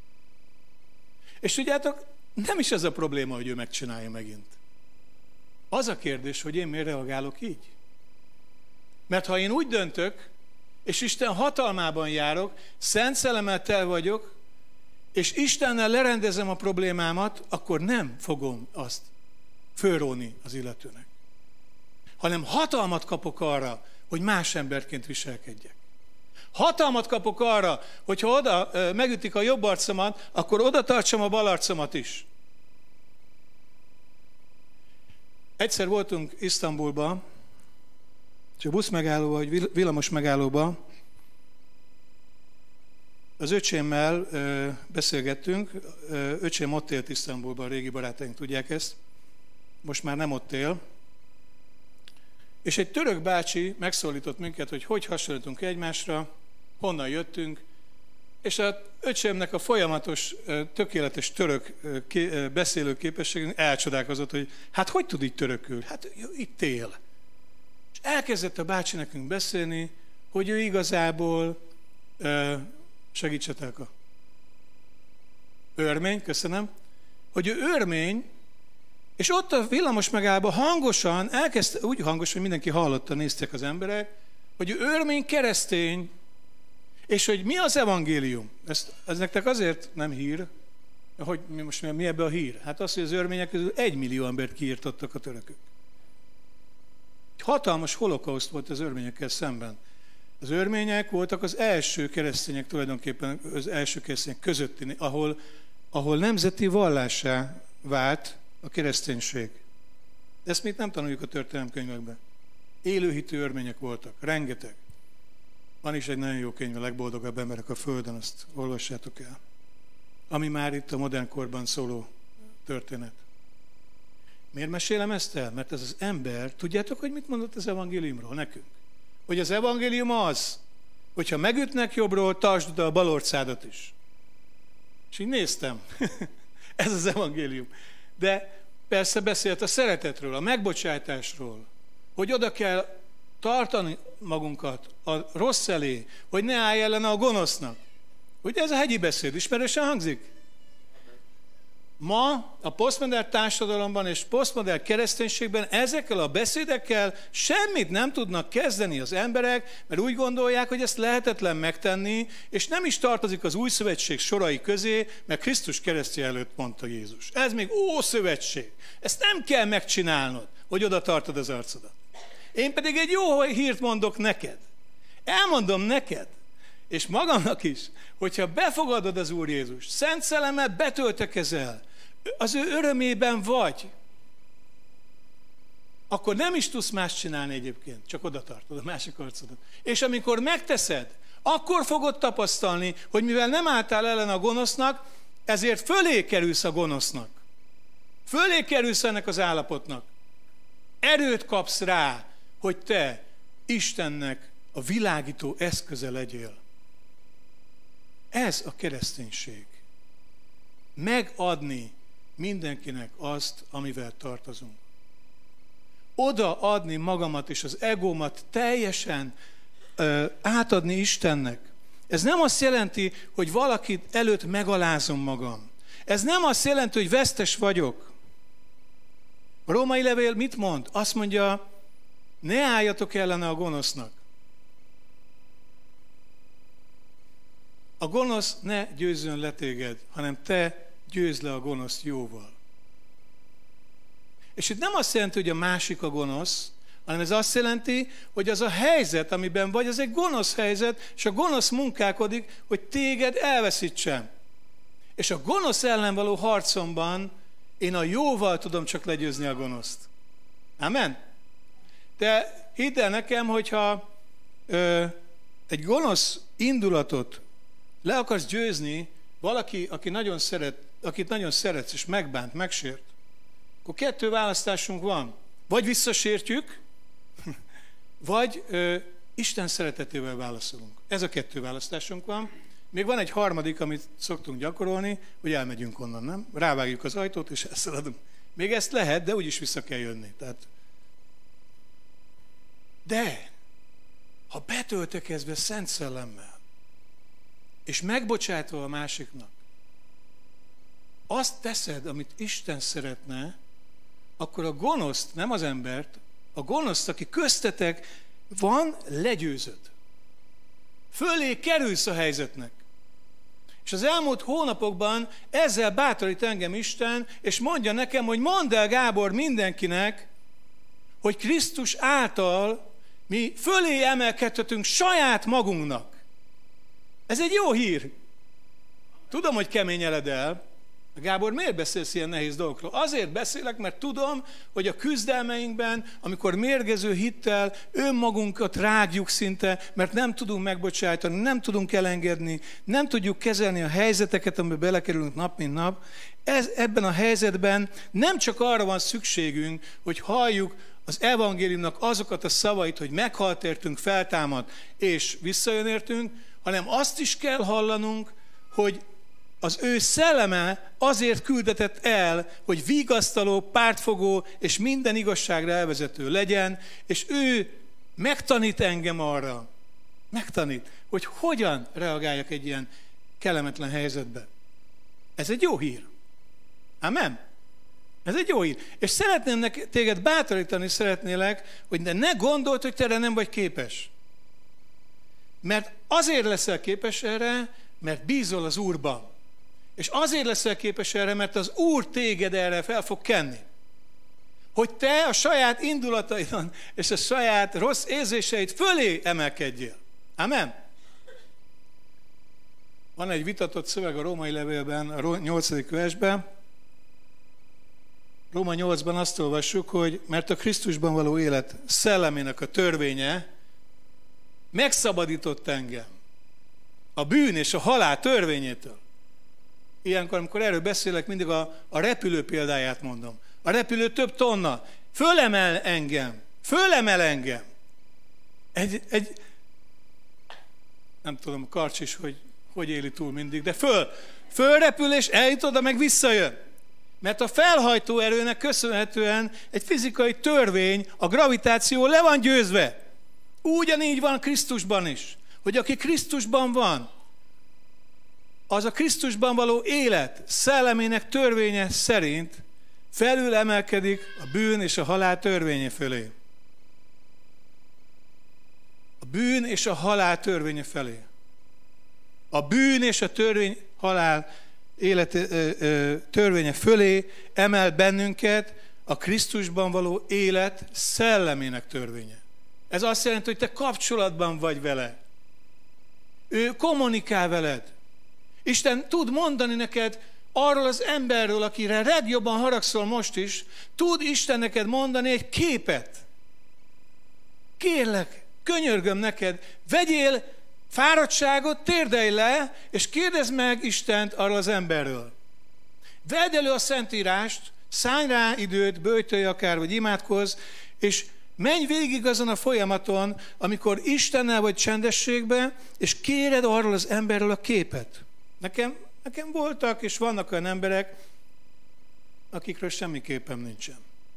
És tudjátok, nem is ez a probléma, hogy ő megcsinálja megint. Az a kérdés, hogy én miért reagálok így. Mert ha én úgy döntök, és Isten hatalmában járok, Szent Szellemmel tel vagyok, és Istennel lerendezem a problémámat, akkor nem fogom azt fölróni az illetőnek. Hanem hatalmat kapok arra, hogy más emberként viselkedjek. Hatalmat kapok arra, hogyha oda megütik a jobb arcomat, akkor oda tartsam a bal arcomat is. Egyszer voltunk Isztambulban, és a busz megállóba, vagy villamos megállóba, az öcsémmel beszélgettünk, öcsém ott élt Isztambulban, a régi barátaink tudják ezt, most már nem ott él, és egy török bácsi megszólított minket, hogy hasonlítunk egymásra, honnan jöttünk, és az öcsémnek a folyamatos, tökéletes török beszélő képességünk elcsodálkozott, hogy hát hogy tud így törökül? Hát itt él. És elkezdett a bácsi nekünk beszélni, hogy ő igazából, segítsetek a örmény, köszönöm, hogy ő örmény, és ott a villamos megállóban hangosan elkezdte, úgy hangos, hogy mindenki hallotta, néztek az emberek, hogy ő örmény keresztény, és hogy mi az evangélium. Ez nektek azért nem hír, hogy mi ebbe a hír? Hát az, hogy az örmények közül 1 millió embert kiirtottak a törökök. Egy hatalmas holokauszt volt az örményekkel szemben. Az örmények voltak az első keresztények, tulajdonképpen az első keresztények közötti, ahol nemzeti vallássá vált a kereszténység. Ezt még nem tanuljuk a történelemkönyvekben. Élőhitű örmények voltak, rengeteg. Van is egy nagyon jó könyv, a legboldogabb emberek a Földön, azt olvassátok el. Ami már itt a modern korban szóló történet. Miért mesélem ezt el? Mert ez az ember, tudjátok, hogy mit mondott az evangéliumról nekünk? Hogy az evangélium az, hogyha megütnek jobbról, tartsd oda a bal orcádat is. És így néztem. Ez az evangélium. De persze beszélt a szeretetről, a megbocsátásról, hogy oda kell tartani magunkat a rossz elé, hogy ne állj ellen a gonosznak. Ugye ez a hegyi beszéd ismerősen hangzik? Ma a posztmodern társadalomban és posztmodern kereszténységben ezekkel a beszédekkel semmit nem tudnak kezdeni az emberek, mert úgy gondolják, hogy ezt lehetetlen megtenni, és nem is tartozik az új szövetség sorai közé, mert Krisztus keresztje előtt mondta Jézus. Ez még ószövetség. Ezt nem kell megcsinálnod, hogy oda tartod az arcodat. Én pedig egy jó hírt mondok neked. Elmondom neked, és magamnak is, hogyha befogadod az Úr Jézus, Szent Szellemmel betöltekezel, az ő örömében vagy, akkor nem is tudsz más csinálni egyébként, csak oda tartod a másik arcodat. És amikor megteszed, akkor fogod tapasztalni, hogy mivel nem álltál ellen a gonosznak, ezért fölé kerülsz a gonosznak. Fölé kerülsz ennek az állapotnak. Erőt kapsz rá, hogy te Istennek a világító eszköze legyél. Ez a kereszténység. Megadni mindenkinek azt, amivel tartozunk. Oda adni magamat és az egómat teljesen átadni Istennek. Ez nem azt jelenti, hogy valakit előtt megalázom magam. Ez nem azt jelenti, hogy vesztes vagyok. A római levél mit mond? Azt mondja, ne álljatok ellene a gonosznak. A gonosz ne győzzön le téged, hanem te győzd le a gonoszt jóval. És itt nem azt jelenti, hogy a másik a gonosz, hanem ez azt jelenti, hogy az a helyzet, amiben vagy, az egy gonosz helyzet, és a gonosz munkálkodik, hogy téged elveszítsen. És a gonosz ellen való harcomban én a jóval tudom csak legyőzni a gonoszt. Amen? De hidd el nekem, hogyha egy gonosz indulatot le akarsz győzni, valaki, akit nagyon szeretsz, és megbánt, megsért, akkor kettő választásunk van. Vagy visszasértjük, vagy Isten szeretetével válaszolunk. Ez a kettő választásunk van. Még van egy harmadik, amit szoktunk gyakorolni, hogy elmegyünk onnan, nem? Rávágjuk az ajtót, és elszaladunk. Még ezt lehet, de úgyis vissza kell jönni. De, ha betöltekezve Szent Szellemmel, és megbocsátva a másiknak, azt teszed, amit Isten szeretne, akkor a gonoszt, nem az embert, a gonoszt, aki köztetek van, legyőzöd. Fölé kerülsz a helyzetnek. És az elmúlt hónapokban ezzel bátorít engem Isten, és mondja nekem, hogy mondd el, Gábor, mindenkinek, hogy Krisztus által mi fölé emelkedhetünk saját magunknak. Ez egy jó hír. Tudom, hogy keményeled el. Gábor, miért beszélsz ilyen nehéz dolgokról? Azért beszélek, mert tudom, hogy a küzdelmeinkben, amikor mérgező hittel önmagunkat rágjuk szinte, mert nem tudunk megbocsájtani, nem tudunk elengedni, nem tudjuk kezelni a helyzeteket, amiben belekerülünk nap, mint nap. Ebben a helyzetben nem csak arra van szükségünk, hogy halljuk az evangéliumnak azokat a szavait, hogy meghalt értünk, feltámad, és visszajön értünk, hanem azt is kell hallanunk, hogy az ő szelleme azért küldetett el, hogy vigasztaló, pártfogó és minden igazságra elvezető legyen, és ő megtanít engem arra, hogy hogyan reagáljak egy ilyen kellemetlen helyzetbe. Ez egy jó hír. Amen? Ez egy jó hír. És szeretném téged bátorítani, szeretnélek, hogy ne gondold, hogy te erre nem vagy képes. Mert azért leszel képes erre, mert bízol az Úrban. És azért leszel képes erre, mert az Úr téged erre fel fog kenni. Hogy te a saját indulataidon és a saját rossz érzéseid fölé emelkedjél. Amen? Van egy vitatott szöveg a római levélben, a 8. versben. Róma 8-ban azt olvassuk, hogy mert a Krisztusban való élet szellemének a törvénye megszabadított engem a bűn és a halál törvényétől. Ilyenkor, amikor erről beszélek, mindig a repülő példáját mondom. A repülő több tonna. Fölemel engem. Nem tudom, Karcs is, hogy éli túl mindig, de fölrepül és eljut oda, meg visszajön. Mert a felhajtó erőnek köszönhetően egy fizikai törvény, a gravitáció le van győzve. Ugyanígy van Krisztusban is, hogy aki Krisztusban van, az a Krisztusban való élet szellemének törvénye szerint felül emelkedik a bűn és a halál törvénye fölé. A bűn és a halál törvénye felé. A bűn és a halál élet törvénye fölé emel bennünket a Krisztusban való élet szellemének törvénye. Ez azt jelenti, hogy te kapcsolatban vagy vele. Ő kommunikál veled. Isten tud mondani neked arról az emberről, akire legjobban haragszol most is, tud Isten neked mondani egy képet. Kérlek, könyörgöm neked, vegyél fáradtságot, térdelj le, és kérdezd meg Istent arról az emberről. Vedd elő a Szentírást, szállj rá időt, böjtölj akár, vagy imádkozz, és menj végig azon a folyamaton, amikor Istennel vagy csendességben, és kéred arról az emberről a képet. Nekem voltak, és vannak olyan emberek, akikről semmi képem nincsen.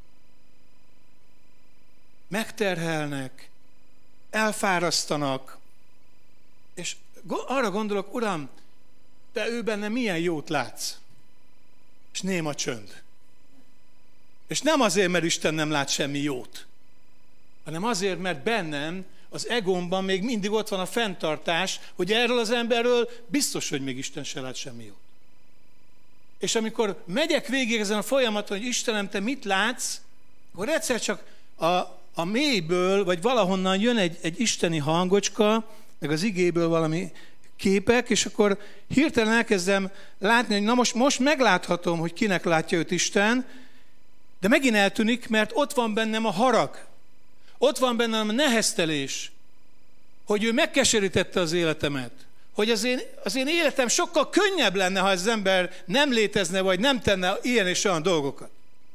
Megterhelnek, elfárasztanak, és arra gondolok, Uram, te ő benne milyen jót látsz. És néma csönd. És nem azért, mert Isten nem lát semmi jót, hanem azért, mert bennem, az egómban még mindig ott van a fenntartás, hogy erről az emberről biztos, hogy még Isten se lát semmi jót. És amikor megyek végig ezen a folyamaton, hogy Istenem, te mit látsz, akkor egyszer csak a mélyből, vagy valahonnan jön egy isteni hangocska, meg az igéből valami képek, és akkor hirtelen elkezdem látni, hogy na most megláthatom, hogy kinek látja őt Isten, de megint eltűnik, mert ott van bennem a harag. Ott van bennem a neheztelés, hogy ő megkeserítette az életemet. Hogy az én életem sokkal könnyebb lenne, ha ez az ember nem létezne, vagy nem tenne ilyen és olyan dolgokat.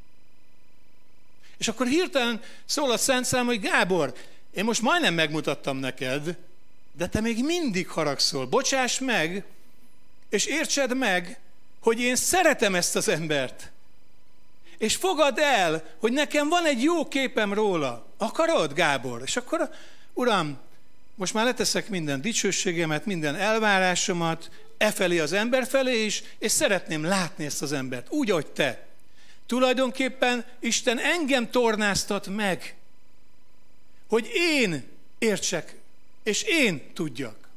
És akkor hirtelen szól a Szent Szellem, hogy Gábor, én most majdnem megmutattam neked, de te még mindig haragszol. Bocsáss meg, és értsed meg, hogy én szeretem ezt az embert. És fogadd el, hogy nekem van egy jó képem róla. Akarod, Gábor? És akkor, Uram, most már leteszek minden dicsőségemet, minden elvárásomat, efelé az ember felé is, és szeretném látni ezt az embert, úgy, ahogy te. Tulajdonképpen Isten engem tornáztat meg, hogy én értsek, és én tudjak.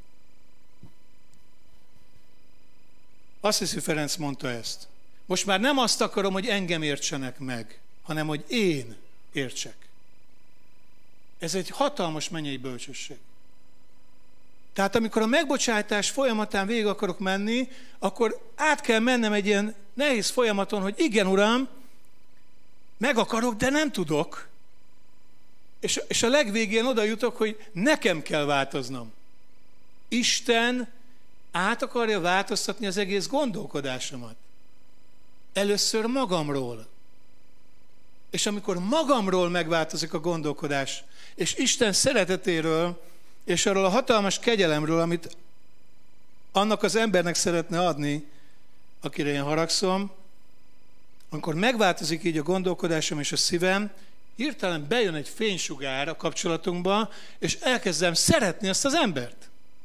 Assisi Ferenc mondta ezt. Most már nem azt akarom, hogy engem értsenek meg, hanem hogy én értsek. Ez egy hatalmas mennyei bölcsesség. Tehát amikor a megbocsátás folyamatán végig akarok menni, akkor át kell mennem egy ilyen nehéz folyamaton, hogy igen, Uram, meg akarok, de nem tudok. És a legvégén oda jutok, hogy nekem kell változnom. Isten át akarja változtatni az egész gondolkodásomat. Először magamról. És amikor magamról megváltozik a gondolkodás, és Isten szeretetéről, és arról a hatalmas kegyelemről, amit annak az embernek szeretne adni, akire én haragszom, amikor megváltozik így a gondolkodásom és a szívem, hirtelen bejön egy fénysugár a kapcsolatunkba, és elkezdem szeretni azt az embert.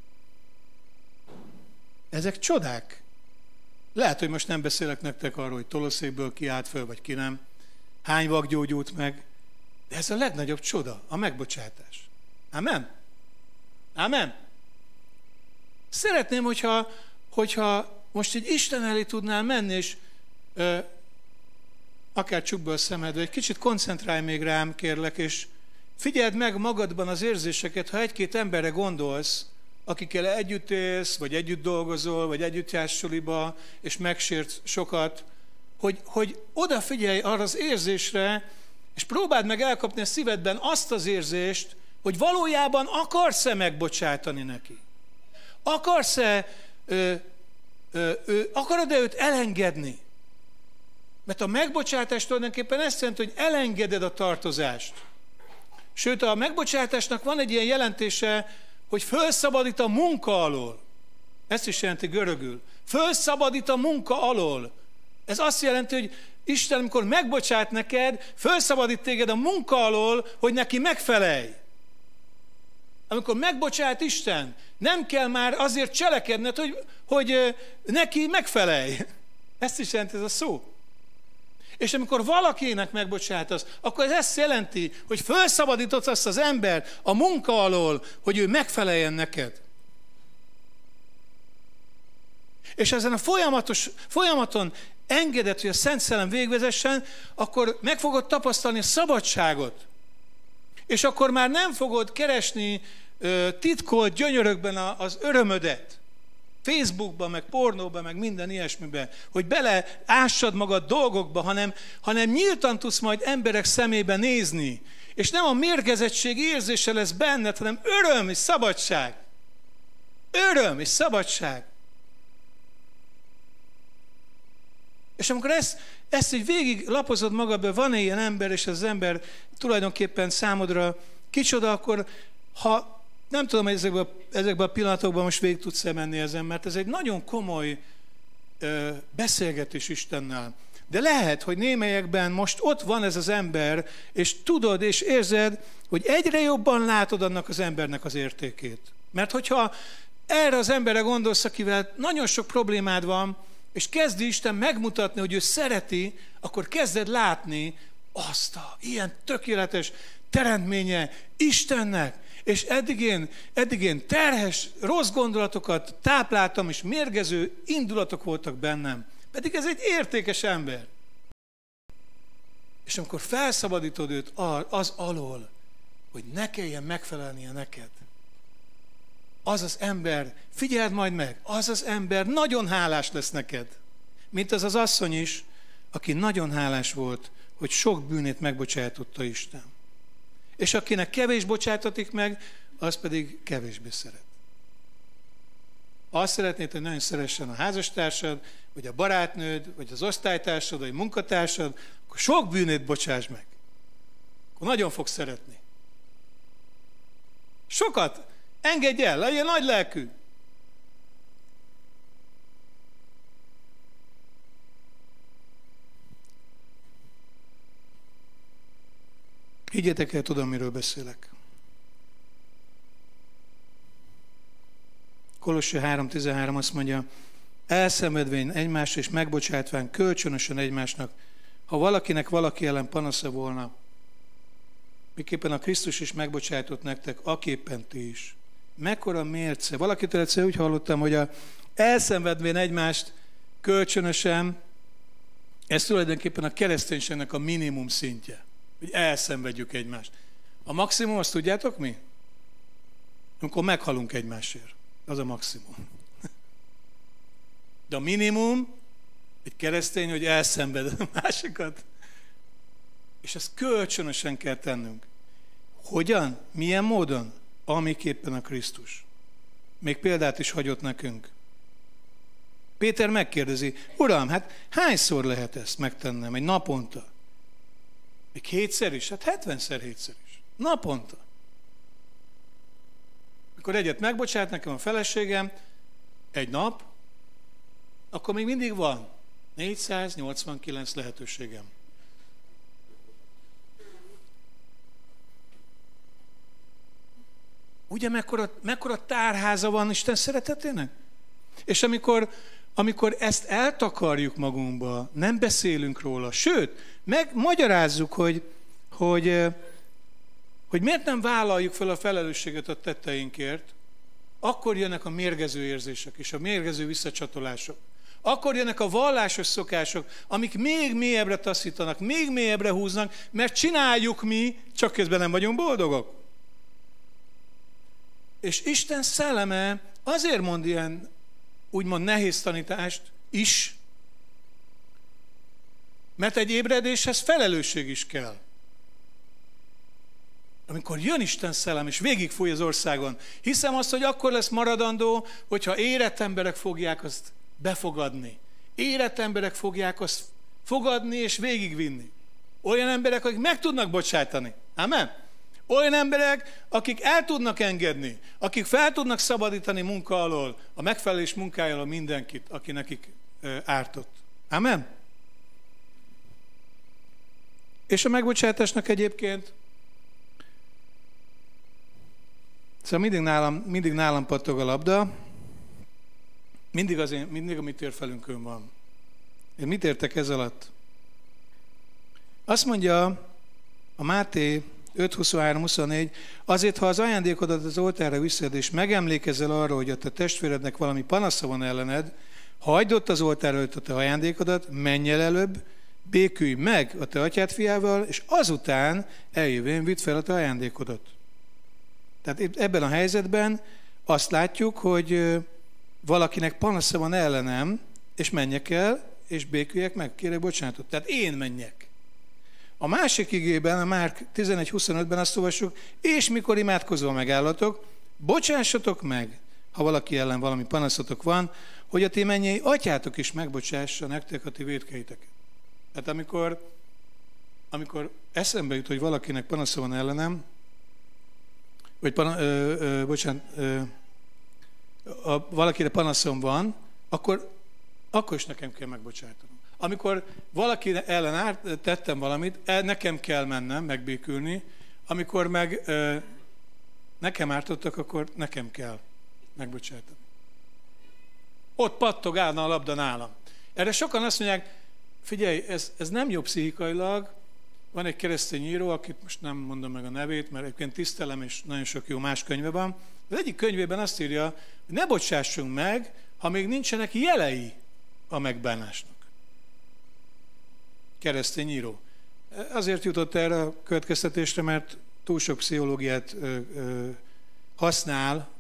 Ezek csodák. Lehet, hogy most nem beszélek nektek arról, hogy toloszékből ki állt föl, vagy ki nem. Hány vak gyógyult meg. De ez a legnagyobb csoda, a megbocsátás. Amen? Amen? Szeretném, hogyha most egy Isten elé tudnál menni, és akár csukd be a szemed, egy kicsit koncentrálj még rám, kérlek, és figyeld meg magadban az érzéseket, ha egy-két emberre gondolsz, akikkel együtt élsz, vagy együtt dolgozol, vagy együtt jársz suliba, és megsért sokat, hogy odafigyelj arra az érzésre, és próbáld meg elkapni a szívedben azt az érzést, hogy valójában akarsz-e megbocsátani neki? Akarod-e őt elengedni? Mert a megbocsátás tulajdonképpen ezt jelenti, hogy elengeded a tartozást. Sőt, a megbocsátásnak van egy ilyen jelentése, hogy fölszabadít a munka alól. Ezt is jelenti görögül. Fölszabadít a munka alól. Ez azt jelenti, hogy Isten, amikor megbocsát neked, fölszabadít téged a munka alól, hogy neki megfelelj. Amikor megbocsát Isten, nem kell már azért cselekedned, hogy neki megfelelj. Ezt is jelenti ez a szó. És amikor valakinek megbocsátasz, akkor ez ezt jelenti, hogy felszabadítottad azt az embert a munka alól, hogy ő megfeleljen neked. És ezen a folyamaton engedett, hogy a Szent Szellem végvezessen, akkor meg fogod tapasztalni a szabadságot. És akkor már nem fogod keresni titkolt gyönyörökben az örömödet. Facebookban, meg pornóban, meg minden ilyesmiben, hogy beleássad magad dolgokba, hanem nyíltan tudsz majd emberek szemébe nézni. És nem a mérgezettség érzése lesz benned, hanem öröm és szabadság. Öröm és szabadság. És amikor ezt így végig lapozod magadba, van ilyen ember, és az ember tulajdonképpen számodra kicsoda, akkor ha nem tudom, hogy ezekben a pillanatokban most végig tudsz menni ezen, mert ez egy nagyon komoly beszélgetés Istennel. De lehet, hogy némelyekben most ott van ez az ember, és tudod és érzed, hogy egyre jobban látod annak az embernek az értékét. Mert hogyha erre az emberre gondolsz, akivel nagyon sok problémád van, és kezdi Isten megmutatni, hogy ő szereti, akkor kezded látni azt a ilyen tökéletes teremtménye Istennek. És eddig én terhes, rossz gondolatokat tápláltam, és mérgező indulatok voltak bennem. Pedig ez egy értékes ember. És amikor felszabadítod őt az alól, hogy ne kelljen megfelelnie neked, az az ember, figyeld majd meg, az az ember nagyon hálás lesz neked. Mint az az asszony is, aki nagyon hálás volt, hogy sok bűnét megbocsátotta Isten. És akinek kevés bocsátatik meg, az pedig kevésbé szeret. Ha azt szeretnéd, hogy nagyon szeressen a házastársad, vagy a barátnőd, vagy az osztálytársad, vagy a munkatársad, akkor sok bűnét bocsáss meg. Akkor nagyon fog szeretni. Sokat engedj el, legyen nagy lelkű. Higgyetek el, tudom, miről beszélek. Kolosse 3.13 azt mondja, elszenvedvén egymást és megbocsátván kölcsönösen egymásnak, ha valakinek valaki ellen panasza volna, miképpen a Krisztus is megbocsájtott nektek, aképpen ti is. Mekkora mérce. Valakitől egyszer úgy hallottam, hogy elszenvedvén egymást kölcsönösen, ez tulajdonképpen a kereszténységnek a minimum szintje. Hogy elszenvedjük egymást. A maximum, azt tudjátok mi? Amikor meghalunk egymásért. Az a maximum. De a minimum, egy keresztény, hogy elszenved a másikat. És ezt kölcsönösen kell tennünk. Hogyan? Milyen módon? Amiképpen a Krisztus. Még példát is hagyott nekünk. Péter megkérdezi, Uram, hát hányszor lehet ezt megtennem egy naponta? Még 7-szer is? Hát 70-szer 7-szer is. Naponta. Mikor egyet megbocsát nekem a feleségem, egy nap, akkor még mindig van 489 lehetőségem. Ugye mekkora tárháza van Isten szeretetének? És amikor ezt eltakarjuk magunkba, nem beszélünk róla, sőt, megmagyarázzuk, hogy miért nem vállaljuk fel a felelősséget a tetteinkért, akkor jönnek a mérgező érzések és a mérgező visszacsatolások. Akkor jönnek a vallásos szokások, amik még mélyebbre taszítanak, még mélyebbre húznak, mert csináljuk mi, csak közben nem vagyunk boldogok. És Isten szelleme azért mond ilyen, úgymond nehéz tanítást is, mert egy ébredéshez felelősség is kell. Amikor jön Isten szellem, és végigfúj az országon, hiszem azt, hogy akkor lesz maradandó, hogyha érett emberek fogják azt befogadni. Érett emberek fogják azt fogadni és végigvinni. Olyan emberek, akik meg tudnak bocsátani. Amen? Olyan emberek, akik el tudnak engedni, akik fel tudnak szabadítani munka alól, a megfelelés munkája alól mindenkit, aki nekik ártott. Amen? És a megbocsátásnak egyébként Szóval mindig nálam pattog a labda, mindig a mi térfelünkön van. Én mit értek ez alatt? Azt mondja a Máté 5:23-24, azért, ha az ajándékodat az oltárra viszed, és megemlékezel arra, hogy a te testvérednek valami panasza van ellened, hagyd ott az oltár előtt a te ajándékodat, menj el előbb, békülj meg a te atyád fiával, és azután eljövén vidd fel a te ajándékodat. Tehát ebben a helyzetben azt látjuk, hogy valakinek panasza van ellenem, és menjek el, és béküljek meg, kérek bocsánatot. Tehát én menjek. A másik igében, a Márk 11:25-ben azt olvassuk, és mikor imádkozva megállatok, bocsássatok meg, ha valaki ellen valami panaszotok van, hogy a ti mennyei atyátok is megbocsássa nektek a ti vétkeiteket. Tehát amikor eszembe jut, hogy valakinek panasza van ellenem, vagy valakire panaszom van, akkor is nekem kell megbocsájtanom. Amikor valaki ellen tettem valamit, nekem kell mennem, megbékülni, amikor meg nekem ártottak, akkor nekem kell megbocsájtani. Ott pattog állna a labda nálam. Erre sokan azt mondják, figyelj, ez nem jó pszichikailag. Van egy keresztény író, akit most nem mondom meg a nevét, mert egyébként tisztelem, és nagyon sok jó más könyve van. Az egyik könyvében azt írja, hogy ne bocsássunk meg, ha még nincsenek jelei a megbánásnak. Keresztény író. Azért jutott erre a következtetésre, mert túl sok pszichológiát használ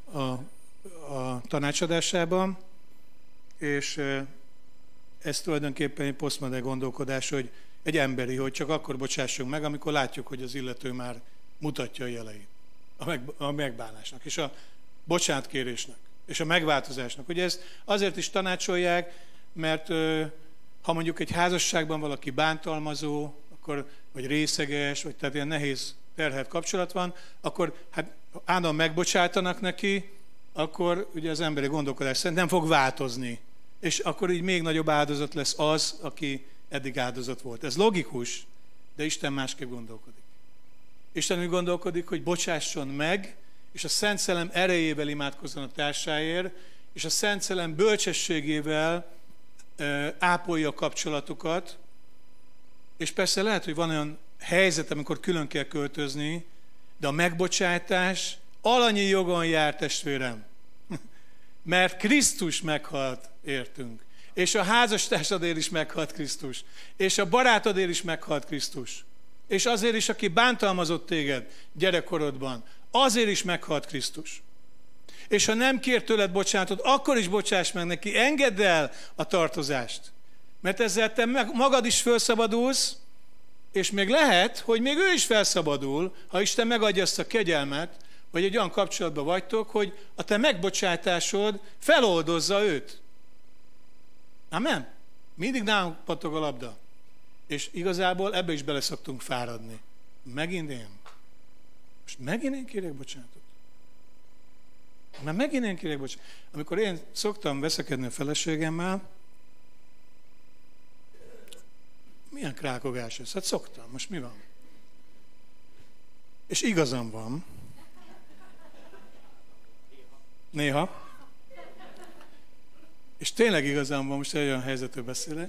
a tanácsadásában, és ez tulajdonképpen egy posztmodern gondolkodás, hogy egy emberi, hogy csak akkor bocsássunk meg, amikor látjuk, hogy az illető már mutatja a jeleit a megbánásnak, és a bocsánatkérésnek, és a megváltozásnak. Ugye ezt azért is tanácsolják, mert ha mondjuk egy házasságban valaki bántalmazó, akkor, vagy részeges, vagy tehát ilyen nehéz terhelt kapcsolat van, akkor hát állandóan megbocsátanak neki, akkor ugye az emberi gondolkodás szerint nem fog változni. És akkor így még nagyobb áldozat lesz az, aki eddig áldozat volt. Ez logikus, de Isten másképp gondolkodik. Isten úgy gondolkodik, hogy bocsásson meg, és a Szent Szellem erejével imádkozzon a társáért, és a Szent Szellem bölcsességével ápolja a kapcsolatokat, és persze lehet, hogy van olyan helyzet, amikor külön kell költözni, de a megbocsátás alanyi jogon jár, testvérem. Mert Krisztus meghalt értünk. És a házastársadért is meghalt Krisztus. És a barátodért is meghalt Krisztus. És azért is, aki bántalmazott téged gyerekkorodban, azért is meghalt Krisztus. És ha nem kér tőled bocsánatot, akkor is bocsáss meg neki, engedd el a tartozást. Mert ezzel te magad is felszabadulsz, és még lehet, hogy még ő is felszabadul, ha Isten megadja ezt a kegyelmet, vagy egy olyan kapcsolatban vagytok, hogy a te megbocsátásod feloldozza őt. Amen? Mindig nálunk pattog a labda. És igazából ebbe is bele szoktunk fáradni. Megint én. Most megint én kérek bocsánatot. Mert megint én kérek bocsánatot. Amikor én szoktam veszekedni a feleségemmel, milyen krákogás ez? Hát szoktam. Most mi van? És igazam van. Néha. És tényleg igazán van, most egy olyan helyzetről beszélek.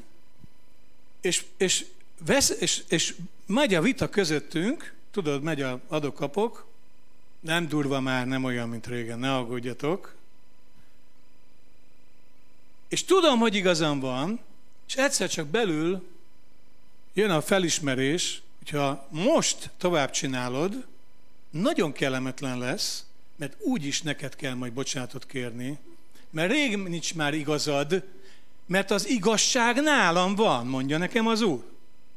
És megy a vita közöttünk, tudod, megy a adok-kapok, nem durva már, nem olyan, mint régen, ne aggódjatok. És tudom, hogy igazam van, és egyszer csak belül jön a felismerés, hogyha most tovább csinálod, nagyon kellemetlen lesz, mert úgyis neked kell majd bocsánatot kérni, mert rég nincs már igazad, mert az igazság nálam van, mondja nekem az Úr.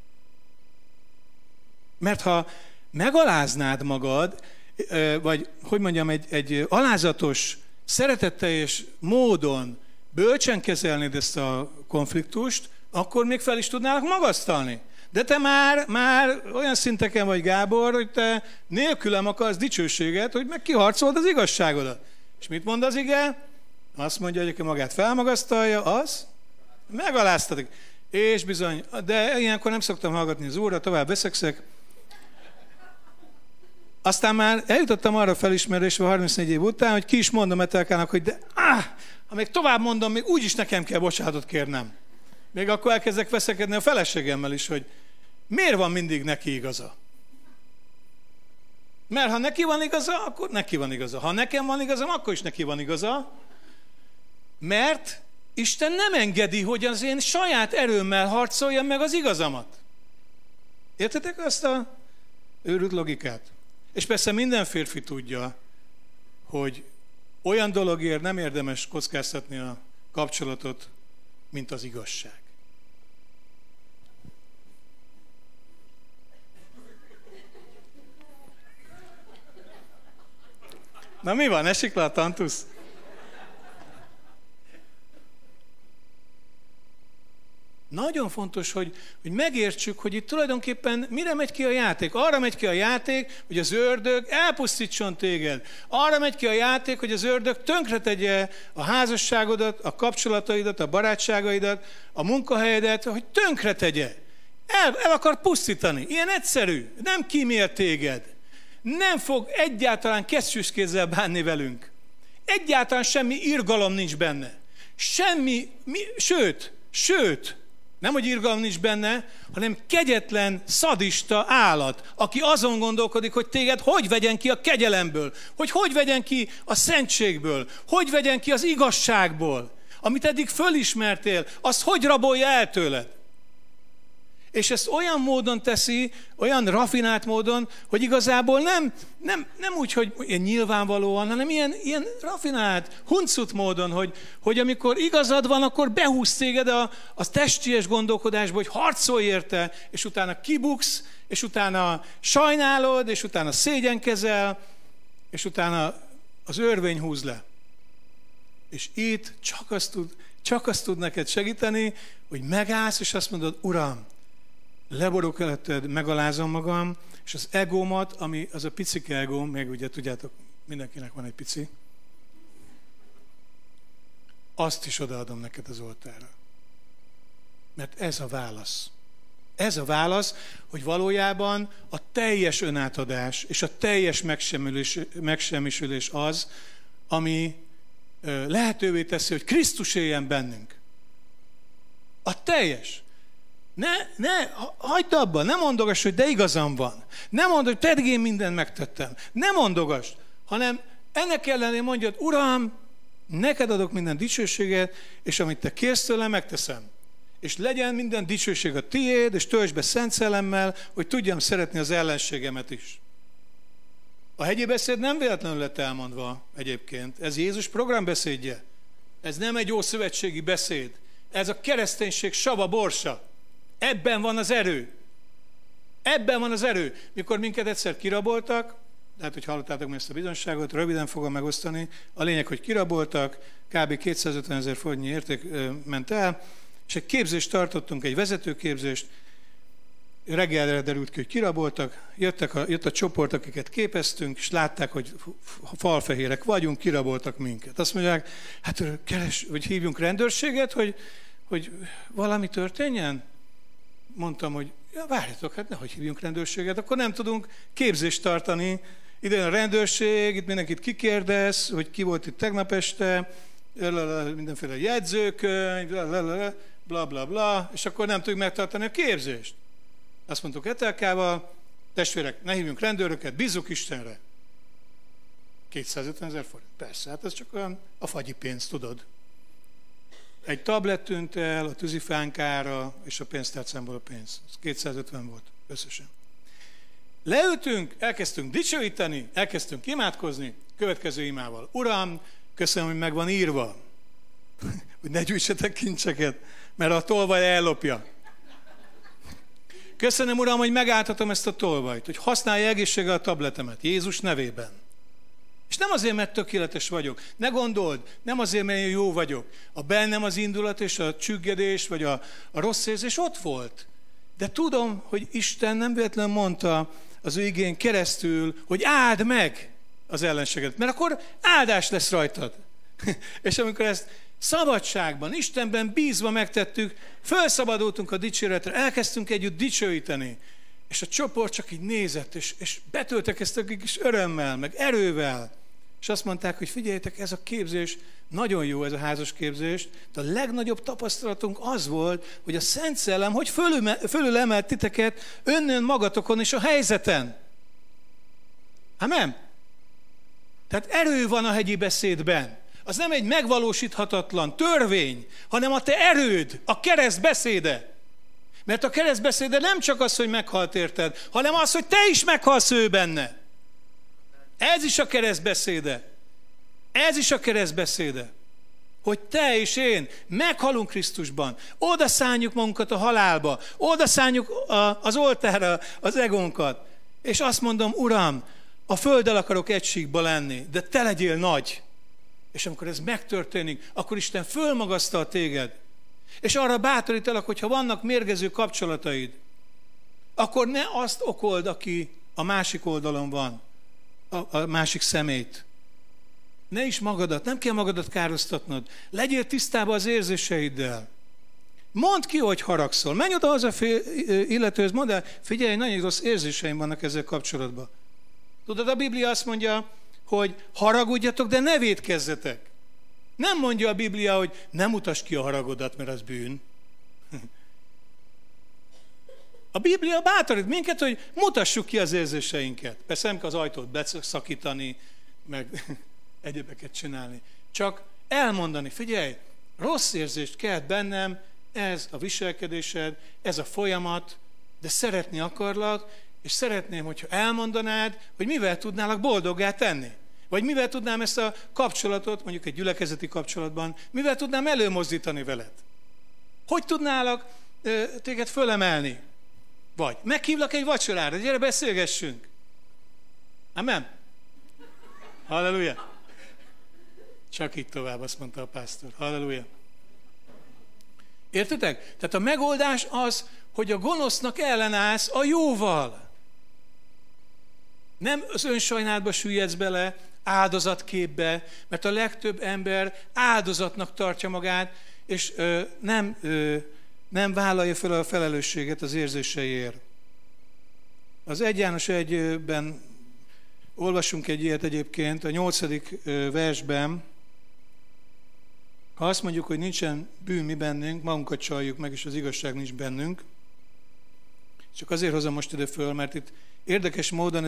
Mert ha megaláznád magad, vagy hogy mondjam, egy alázatos, szeretetteljes módon bölcsen kezelnéd ezt a konfliktust, akkor még fel is tudnálak magasztalni. De te már olyan szinteken vagy, Gábor, hogy te nélkülem akarsz dicsőséget, hogy meg kiharcolod az igazságodat. És mit mond az ige? Azt mondja, hogy aki magát felmagasztalja, az megaláztatik. És bizony, de ilyenkor nem szoktam hallgatni az Úrra, tovább veszekszek. aztán már eljutottam arra felismerésre 34 év után, hogy ki is mondom Etelkának, hogy ha még tovább mondom, még úgyis nekem kell bocsánatot kérnem. Még akkor elkezdek veszekedni a feleségemmel is, hogy miért van mindig neki igaza? Mert ha neki van igaza, akkor neki van igaza. Ha nekem van igazam, akkor is neki van igaza. Mert Isten nem engedi, hogy az én saját erőmmel harcoljam meg az igazamat. Értetek azt a őrült logikát? És persze minden férfi tudja, hogy olyan dologért nem érdemes kockáztatni a kapcsolatot, mint az igazság. Na mi van? Esik le a tantusz? Nagyon fontos, hogy megértsük, hogy itt tulajdonképpen mire megy ki a játék. Arra megy ki a játék, hogy az ördög elpusztítson téged. Arra megy ki a játék, hogy az ördög tönkretegye a házasságodat, a kapcsolataidat, a barátságaidat, a munkahelyedet, hogy tönkretegye. El akar pusztítani. Ilyen egyszerű. Nem kímél téged. Nem fog egyáltalán kesztyűskézzel bánni velünk. Egyáltalán semmi irgalom nincs benne. Sőt, nem, hogy irgalom nincs benne, hanem kegyetlen, szadista állat, aki azon gondolkodik, hogy téged hogy vegyen ki a kegyelemből, hogy vegyen ki a szentségből, hogy vegyen ki az igazságból, amit eddig fölismertél, azt hogy rabolja el tőled. És ezt olyan módon teszi, olyan rafinált módon, hogy igazából nem úgy, hogy ilyen nyilvánvalóan, hanem ilyen rafinált, huncut módon, hogy amikor igazad van, akkor behúz téged a testies gondolkodásba, hogy harcolj érte, és utána kibuksz, és utána sajnálod, és utána szégyenkezel, és utána az örvény húz le. És itt csak azt tud neked segíteni, hogy megállsz, és azt mondod, Uram, leborulok előtted, megalázom magam, és az egómat, ami az a picike egóm, még ugye tudjátok, mindenkinek van egy pici, azt is odaadom neked az oltárra. Mert ez a válasz. Ez a válasz, hogy valójában a teljes önátadás és a teljes megsemmisülés az, ami lehetővé teszi, hogy Krisztus éljen bennünk. A teljes. Hagyd abba, ne mondogass, hogy de igazam van. Ne mondd, hogy pedig én mindent megtettem. Ne mondogass, hanem ennek ellenére mondjad, Uram, neked adok minden dicsőséget, és amit te kérsz tőlem, megteszem. És legyen minden dicsőség a tiéd, és töltsd be Szent Szellemmel, hogy tudjam szeretni az ellenségemet is. A hegyi beszéd nem véletlenül lett elmondva egyébként. Ez Jézus programbeszédje. Ez nem egy ószövetségi beszéd. Ez a kereszténység sava borsa. Ebben van az erő. Ebben van az erő. Mikor minket egyszer kiraboltak, lehet, hogy hallottátok ezt a bizonyságot, röviden fogom megosztani. A lényeg, hogy kiraboltak, kb. 250 000 forintnyi érték ment el, és egy képzést tartottunk, egy vezetőképzést, reggelre derült ki, hogy kiraboltak, jött a csoport, akiket képeztünk, és látták, hogy falfehérek vagyunk, kiraboltak minket. Azt mondják, hát hogy hívjunk rendőrséget, hogy valami történjen? Mondtam, hogy ja, várjatok, hát nehogy hívjunk rendőrséget, akkor nem tudunk képzést tartani. Ide jön a rendőrség, itt mindenkit kikérdez, hogy ki volt itt tegnap este, mindenféle jegyzőkönyv, bla bla bla, és akkor nem tudjuk megtartani a képzést. Azt mondtuk Etelkával, testvérek, ne hívjunk rendőröket, bízzuk Istenre. 250 000 forint. Persze, hát ez csak olyan a fagyi pénz, tudod. Egy tablet tűnt el, a tűzifánkára, és a pénztárcámból a pénz. Ez 250 volt összesen. Leültünk, elkezdtünk dicsőíteni, elkezdtünk imádkozni, következő imával. Uram, köszönöm, hogy meg van írva, hogy ne gyűjtsetek kincseket, mert a tolvaj ellopja. Köszönöm, Uram, hogy megálltatom ezt a tolvajt, hogy használja egészséggel a tabletemet, Jézus nevében. És nem azért, mert tökéletes vagyok. Ne gondold, nem azért, mert én jó vagyok. A bennem az indulat és a csüggedés, vagy a rossz érzés ott volt. De tudom, hogy Isten nem véletlenül mondta az ő igén keresztül, hogy áld meg az ellenséget, mert akkor áldás lesz rajtad. És amikor ezt szabadságban, Istenben bízva megtettük, felszabadultunk a dicséretre, elkezdtünk együtt dicsőíteni. És a csoport csak így nézett, és betöltekeztek egy kis örömmel, meg erővel. És azt mondták, hogy figyeljetek, ez a képzés, nagyon jó ez a házas képzés, de a legnagyobb tapasztalatunk az volt, hogy a Szent Szellem, hogy fölül emelt titeket önnön magatokon és a helyzeten. Amen? Tehát erő van a hegyi beszédben. Az nem egy megvalósíthatatlan törvény, hanem a te erőd, a kereszt beszéde. Mert a kereszt beszéde nem csak az, hogy meghalt érted, hanem az, hogy te is meghalsz ő benne. Ez is a kereszt beszéde. Ez is a kereszt beszéde. Hogy te és én meghalunk Krisztusban. Oda szánjuk magunkat a halálba. Oda szánjuk az oltárra az egónkat. És azt mondom, Uram, a földdel akarok egy síkba lenni, de te legyél nagy. És amikor ez megtörténik, akkor Isten fölmagasztal téged. És arra bátorítalak, hogyha vannak mérgező kapcsolataid, akkor ne azt okold, aki a másik oldalon van, a másik szemét. Ne is magadat, nem kell magadat károsztatnod. Legyél tisztában az érzéseiddel. Mondd ki, hogy haragszol. Menj oda az a illetőhöz, mondd el, figyelj, nagyon rossz érzéseim vannak ezzel kapcsolatban. Tudod, a Biblia azt mondja, hogy haragudjatok, de ne vétkezzetek. Nem mondja a Biblia, hogy nem mutasd ki a haragodat, mert az bűn. A Biblia bátorít minket, hogy mutassuk ki az érzéseinket. Persze nem kell az ajtót beszakítani, meg egyebeket csinálni. Csak elmondani, figyelj, rossz érzést kelt bennem, ez a viselkedésed, ez a folyamat, de szeretni akarlak, és szeretném, hogyha elmondanád, hogy mivel tudnálak boldoggá tenni. Vagy mivel tudnám ezt a kapcsolatot, mondjuk egy gyülekezeti kapcsolatban, mivel tudnám előmozdítani veled? Hogy tudnálak téged fölemelni? Vagy meghívlak egy vacsorára, gyere beszélgessünk. Amen? Halleluja. Csak így tovább, azt mondta a pásztor. Halleluja. Értitek? Tehát a megoldás az, hogy a gonosznak ellenállsz a jóval. Nem az önsajnálatba süllyedsz bele, áldozatképbe, mert a legtöbb ember áldozatnak tartja magát, és nem vállalja fel a felelősséget az érzéseiért. Az 1 János 1-ben olvasunk egy ilyet egyébként, a 8. versben, ha azt mondjuk, hogy nincsen bűn mi bennünk, magunkat csaljuk meg, és az igazság nincs bennünk. Csak azért hozom most ide föl, mert itt érdekes módon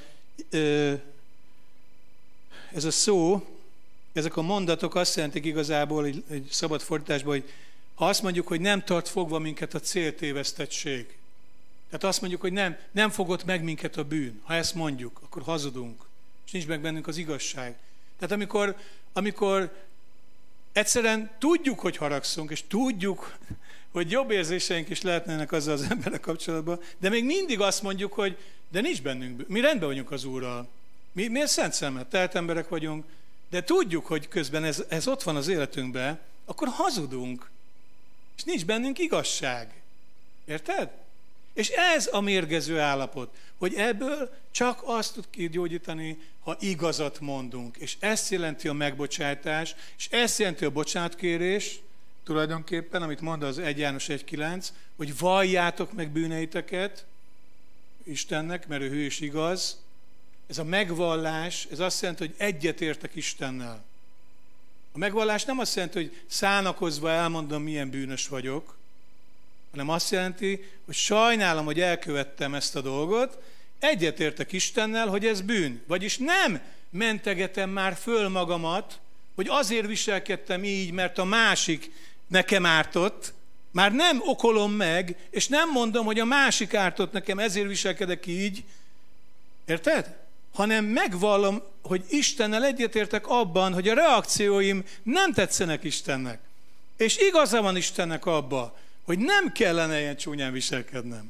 ez a szó, ezek a mondatok azt jelentik igazából egy szabad fordításban, hogy ha azt mondjuk, hogy nem tart fogva minket a céltévesztettség. Tehát azt mondjuk, hogy nem fogott meg minket a bűn. Ha ezt mondjuk, akkor hazudunk, és nincs meg bennünk az igazság. Tehát amikor egyszerűen tudjuk, hogy haragszunk, és tudjuk, hogy jobb érzéseink is lehetnének azzal az emberrel kapcsolatban, de még mindig azt mondjuk, hogy de nincs bennünk bűn. Mi rendben vagyunk az Úrral. Mi szent szellemmel telt emberek vagyunk, de tudjuk, hogy közben ez ott van az életünkben, akkor hazudunk. És nincs bennünk igazság. Érted? És ez a mérgező állapot, hogy ebből csak azt tud kigyógyítani, ha igazat mondunk. És ezt jelenti a megbocsátás, és ezt jelenti a bocsánatkérés, tulajdonképpen, amit mond az 1 János 1.9, hogy valljátok meg bűneiteket Istennek, mert ő hű és igaz. Ez a megvallás, ez azt jelenti, hogy egyetértek Istennel. A megvallás nem azt jelenti, hogy szánakozva elmondom, milyen bűnös vagyok, hanem azt jelenti, hogy sajnálom, hogy elkövettem ezt a dolgot, egyetértek Istennel, hogy ez bűn. Vagyis nem mentegetem már föl magamat, hogy azért viselkedtem így, mert a másik nekem ártott, már nem okolom meg, és nem mondom, hogy a másik ártott nekem, ezért viselkedek így. Érted? Hanem megvallom, hogy Istennel egyetértek abban, hogy a reakcióim nem tetszenek Istennek. És igaza van Istennek abba, hogy nem kellene ilyen csúnyán viselkednem.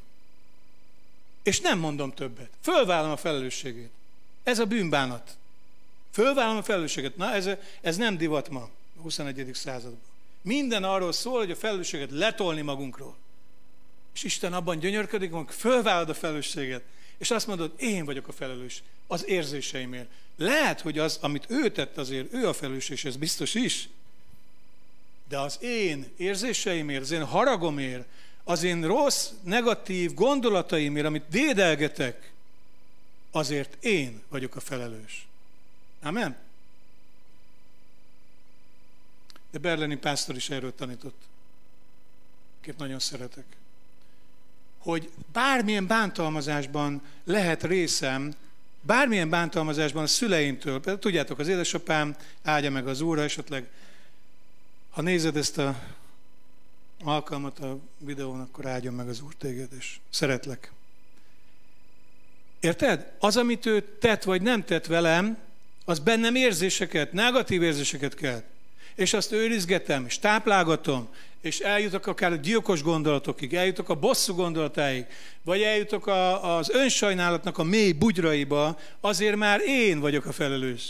És nem mondom többet. Fölvállalom a felelősségét. Ez a bűnbánat. Fölvállalom a felelősséget. Na, ez nem divat ma, a 21. században. Minden arról szól, hogy a felelősséget letolni magunkról. És Isten abban gyönyörködik, hogy fölvállalod a felelősséget. És azt mondod, én vagyok a felelős az érzéseimért. Lehet, hogy az, amit ő tett, azért ő a felelős, és ez biztos is. De az én érzéseimért, az én haragomért, az én rossz, negatív gondolataimért, amit dédelgetek, azért én vagyok a felelős. Amen? De berlini pásztor is erről tanított, akit nagyon szeretek. Hogy bármilyen bántalmazásban lehet részem, bármilyen bántalmazásban a szüleimtől, például tudjátok, az édesapám, áldja meg az Úr, esetleg, ha nézed ezt a alkalmat a videón, akkor áldjon meg az Úr téged, és szeretlek. Érted? Az, amit ő tett, vagy nem tett velem, az bennem érzéseket, negatív érzéseket kelt. És azt őrizgetem, és táplálgatom, és eljutok akár a gyilkos gondolatokig, eljutok a bosszú gondolatáig, vagy eljutok az önsajnálatnak a mély bugyraiba, azért már én vagyok a felelős.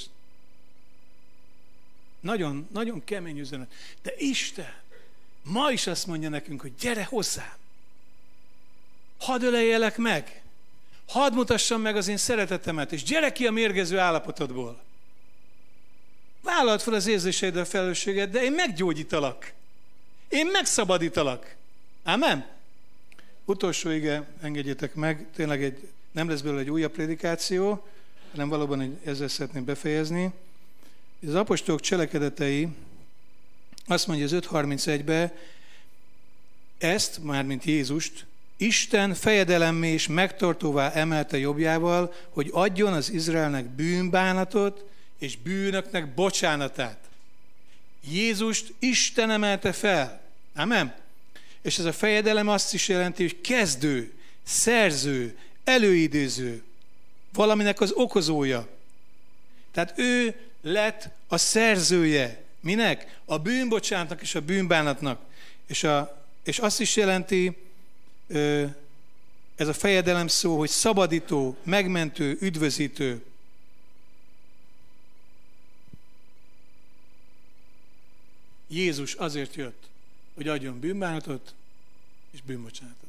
Nagyon, nagyon kemény üzenet. De Isten ma is azt mondja nekünk, hogy gyere hozzám. Hadd öleljelek meg. Hadd mutassam meg az én szeretetemet, és gyere ki a mérgező állapotodból. Vállald fel az érzéseiddel a felelősséget, de én meggyógyítalak. Én megszabadítalak. Amen? Utolsó ige, engedjétek meg, tényleg nem lesz belőle egy újabb prédikáció, hanem valóban ezzel szeretném befejezni. Az apostolok cselekedetei, azt mondja az 5.31-ben, ezt, mármint Jézust, Isten fejedelemmé és megtartóvá emelte jobbjával, hogy adjon az Izraelnek bűnbánatot és bűnöknek bocsánatát. Jézust Isten emelte fel. Amen? És ez a fejedelem azt is jelenti, hogy kezdő, szerző, előidéző, valaminek az okozója. Tehát ő lett a szerzője. Minek? A bűnbocsánatnak és a bűnbánatnak. És azt is jelenti, ez a fejedelem szó, hogy szabadító, megmentő, üdvözítő. Jézus azért jött, hogy adjon bűnbánatot és bűnbocsánatot.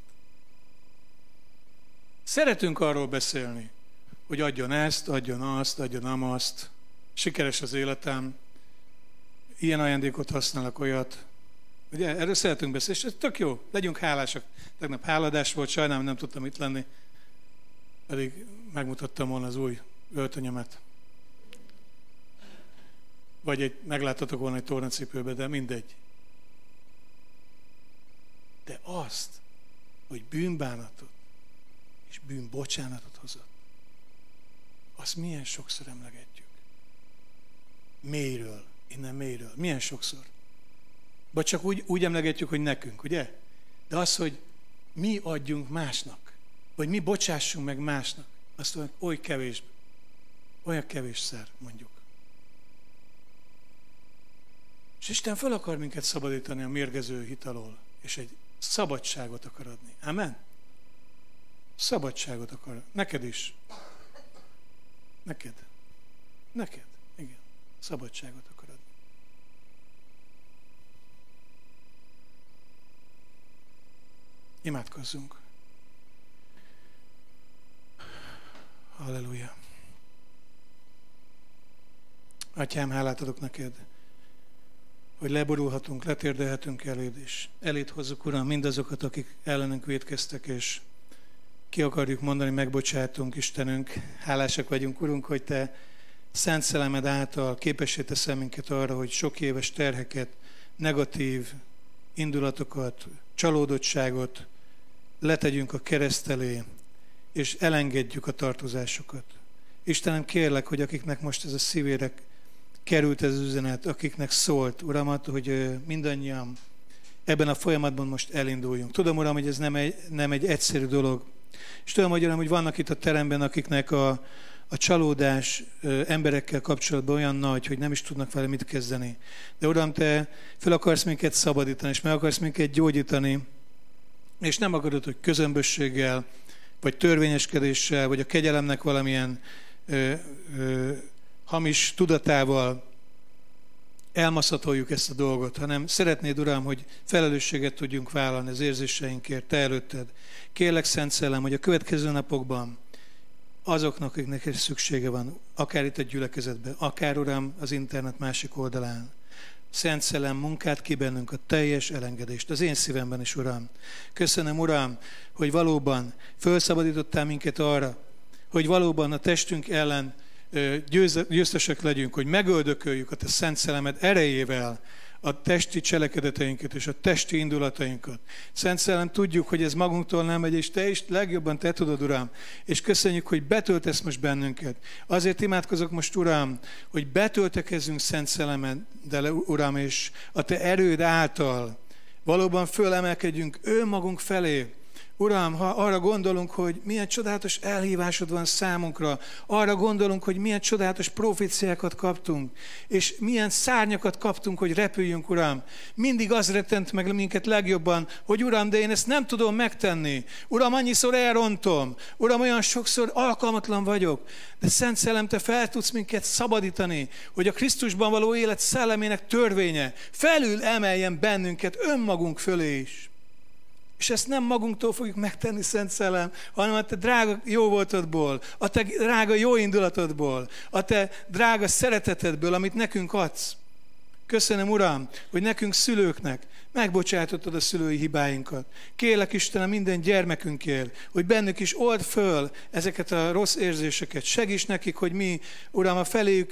Szeretünk arról beszélni, hogy adjon ezt, adjon azt, adjon amazt, sikeres az életem, ilyen ajándékot használok, olyat. Ugye, erről szeretünk beszélni, és ez tök jó, legyünk hálásak. Tegnap háladás volt, sajnálom, nem tudtam itt lenni, pedig megmutattam volna az új öltönyömet. Vagy megláttatok volna egy tornacipőbe, de mindegy. De azt, hogy bűnbánatot és bűnbocsánatot hozott, azt milyen sokszor emlegetjük. Mélyről, innen mélyről. Milyen sokszor. Vagy csak úgy emlegetjük, hogy nekünk, ugye? De az, hogy mi adjunk másnak, vagy mi bocsássunk meg másnak, azt mondjuk, olyan kevésszer mondjuk. És Isten fel akar minket szabadítani a mérgező hit alól, és egy szabadságot akar adni. Amen? Szabadságot akar. Neked is. Neked. Igen. Szabadságot akar adni. Imádkozzunk. Halleluja. Atyám, hálát adok neked, hogy leborulhatunk, letérdelhetünk eléd, és eléd hozzuk, Uram, mindazokat, akik ellenünk vétkeztek, és ki akarjuk mondani, megbocsátunk, Istenünk. Hálásak vagyunk, Urunk, hogy Te Szent Szellemed által képessé teszel minket arra, hogy sok éves terheket, negatív indulatokat, csalódottságot letegyünk a kereszt elé, és elengedjük a tartozásokat. Istenem, kérlek, hogy akiknek most ez a szívére került ez az üzenet, akiknek szólt, Uramat, hogy mindannyian ebben a folyamatban most elinduljunk. Tudom, Uram, hogy ez nem egy egyszerű dolog. És tudom, hogy, Uram, hogy vannak itt a teremben, akiknek a csalódás emberekkel kapcsolatban olyan nagy, hogy nem is tudnak vele mit kezdeni. De Uram, Te fel akarsz minket szabadítani, és meg akarsz minket gyógyítani, és nem akarod, hogy közömbösséggel, vagy törvényeskedéssel, vagy a kegyelemnek valamilyen hamis tudatával elmaszatoljuk ezt a dolgot, hanem szeretnéd, Uram, hogy felelősséget tudjunk vállalni az érzéseinkért, Te előtted. Kérlek, Szent Szellem, hogy a következő napokban azoknak, akiknek is szüksége van, akár itt a gyülekezetben, akár, Uram, az internet másik oldalán, Szent Szellem munkát ki bennünk, a teljes elengedést. Az én szívemben is, Uram. Köszönöm, Uram, hogy valóban felszabadítottál minket arra, hogy valóban a testünk ellen győztesek legyünk, hogy megöldököljük a te Szent Szellemed erejével a testi cselekedeteinket és a testi indulatainkat. Szent Szellem, tudjuk, hogy ez magunktól nem megy, és te is legjobban te tudod, Uram. És köszönjük, hogy betöltesz most bennünket. Azért imádkozok most, Uram, hogy betöltekezzünk Szent Szellemeddel, Uram, és a te erőd által valóban fölemelkedjünk önmagunk felé. Uram, ha arra gondolunk, hogy milyen csodálatos elhívásod van számunkra, arra gondolunk, hogy milyen csodálatos proféciákat kaptunk, és milyen szárnyakat kaptunk, hogy repüljünk, Uram. Mindig az rettent meg minket legjobban, hogy Uram, de én ezt nem tudom megtenni. Uram, annyiszor elrontom. Uram, olyan sokszor alkalmatlan vagyok. De Szent Szellem, te fel tudsz minket szabadítani, hogy a Krisztusban való élet szellemének törvénye felül emeljen bennünket önmagunk fölé is. És ezt nem magunktól fogjuk megtenni, Szent Szellem, hanem a te drága jóvoltodból, a te drága jóindulatodból, a te drága szeretetedből, amit nekünk adsz. Köszönöm, Uram, hogy nekünk szülőknek megbocsátottad a szülői hibáinkat. Kérlek, Istenem, minden gyermekünkért, hogy bennük is old föl ezeket a rossz érzéseket. Segíts nekik, hogy mi, Uram, a feléjük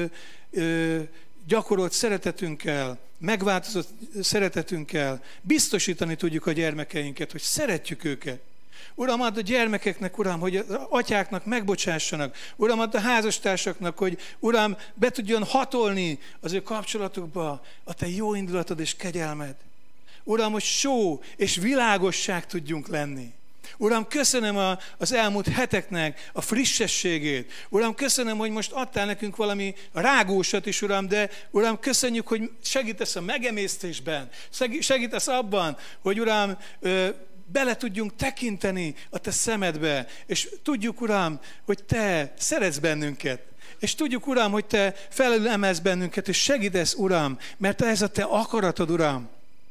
gyakorolt szeretetünkkel, megváltozott szeretetünkkel biztosítani tudjuk a gyermekeinket, hogy szeretjük őket. Uram, add a gyermekeknek, Uram, hogy az atyáknak megbocsássanak. Uram, add a házastársaknak, hogy Uram, be tudjon hatolni az ő kapcsolatokba a te jó indulatod és kegyelmed. Uram, hogy só és világosság tudjunk lenni. Uram, köszönöm az elmúlt heteknek a frissességét. Uram, köszönöm, hogy most adtál nekünk valami rágósat is, Uram, de Uram, köszönjük, hogy segítesz a megemésztésben. Segítesz abban, hogy Uram, bele tudjunk tekinteni a te szemedbe, és tudjuk, Uram, hogy te szeretsz bennünket. És tudjuk, Uram, hogy te felül emelsz bennünket, és segítesz, Uram, mert ez a te akaratod, Uram.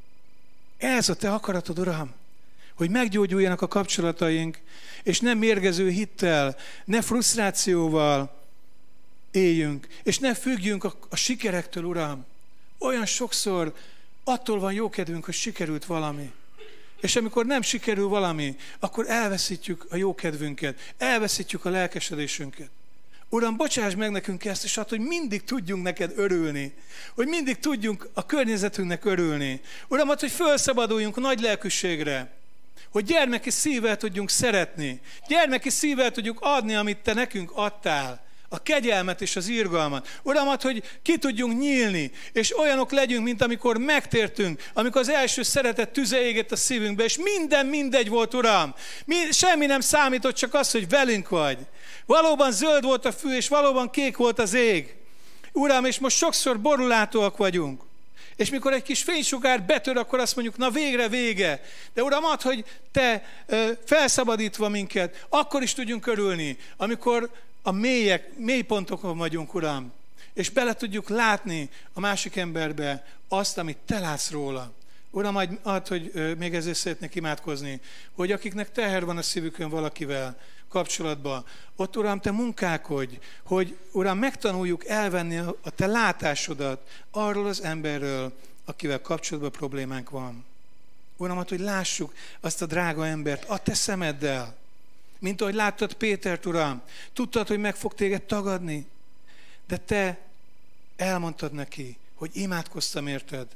Ez a te akaratod, Uram. Hogy meggyógyuljanak a kapcsolataink, és nem mérgező hittel, ne frusztrációval éljünk, és ne függjünk a sikerektől, Uram. Olyan sokszor attól van jókedvünk, hogy sikerült valami. És amikor nem sikerül valami, akkor elveszítjük a jókedvünket, elveszítjük a lelkesedésünket. Uram, bocsáss meg nekünk ezt, és hogy mindig tudjunk neked örülni. Hogy mindig tudjunk a környezetünknek örülni. Uram, hogy felszabaduljunk nagy lelkűségre. Hogy gyermeki szívvel tudjunk szeretni. Gyermeki szívvel tudjuk adni, amit te nekünk adtál. A kegyelmet és az irgalmat. Uram, hogy ki tudjunk nyílni, és olyanok legyünk, mint amikor megtértünk, amikor az első szeretet tüze égett a szívünkbe, és minden mindegy volt, Uram. Semmi nem számított, csak az, hogy velünk vagy. Valóban zöld volt a fű, és valóban kék volt az ég. Uram, és most sokszor borulátóak vagyunk. És mikor egy kis fénysugár betör, akkor azt mondjuk, na végre vége. De Uram, add, hogy te felszabadítva minket, akkor is tudjunk örülni, amikor a mély pontokon vagyunk, Uram. És bele tudjuk látni a másik emberbe azt, amit te látsz róla. Uram, add, hogy még ezért szeretnék imádkozni, hogy akiknek teher van a szívükön valakivel kapcsolatban, ott, Uram, te munkálkodj, hogy, Uram, megtanuljuk elvenni a te látásodat arról az emberről, akivel kapcsolatban problémánk van. Uram, hogy lássuk azt a drága embert a te szemeddel, mint ahogy láttad Pétert, Uram. Tudtad, hogy meg fog téged tagadni, de te elmondtad neki, hogy imádkoztam érted,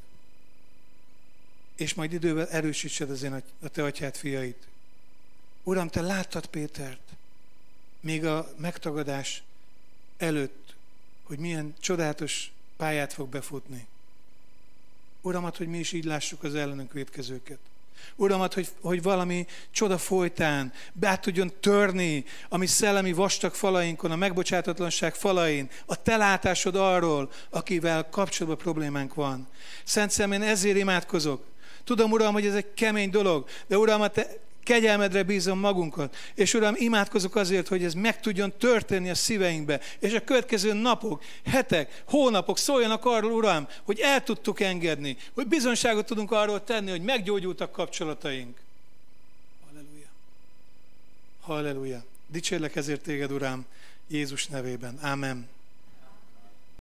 és majd idővel erősítsed az a te atyád fiait. Uram, te láttad Pétert, még a megtagadás előtt, hogy milyen csodálatos pályát fog befutni. Uram, hogy mi is így lássuk az ellenünk vétkezőket. Uram, hogy valami csoda folytán be tudjon törni a mi szellemi vastag falainkon, a megbocsátatlanság falain, a te látásod arról, akivel kapcsolatban problémánk van. Szent Szellem, én ezért imádkozok. Tudom, Uram, hogy ez egy kemény dolog, de Uram, a te kegyelmedre bízom magunkat. És Uram, imádkozok azért, hogy ez meg tudjon történni a szíveinkbe. És a következő napok, hetek, hónapok szóljanak arról, Uram, hogy el tudtuk engedni, hogy bizonyságot tudunk arról tenni, hogy meggyógyultak kapcsolataink. Halleluja. Halleluja. Dicsérlek ezért téged, Uram, Jézus nevében. Ámen.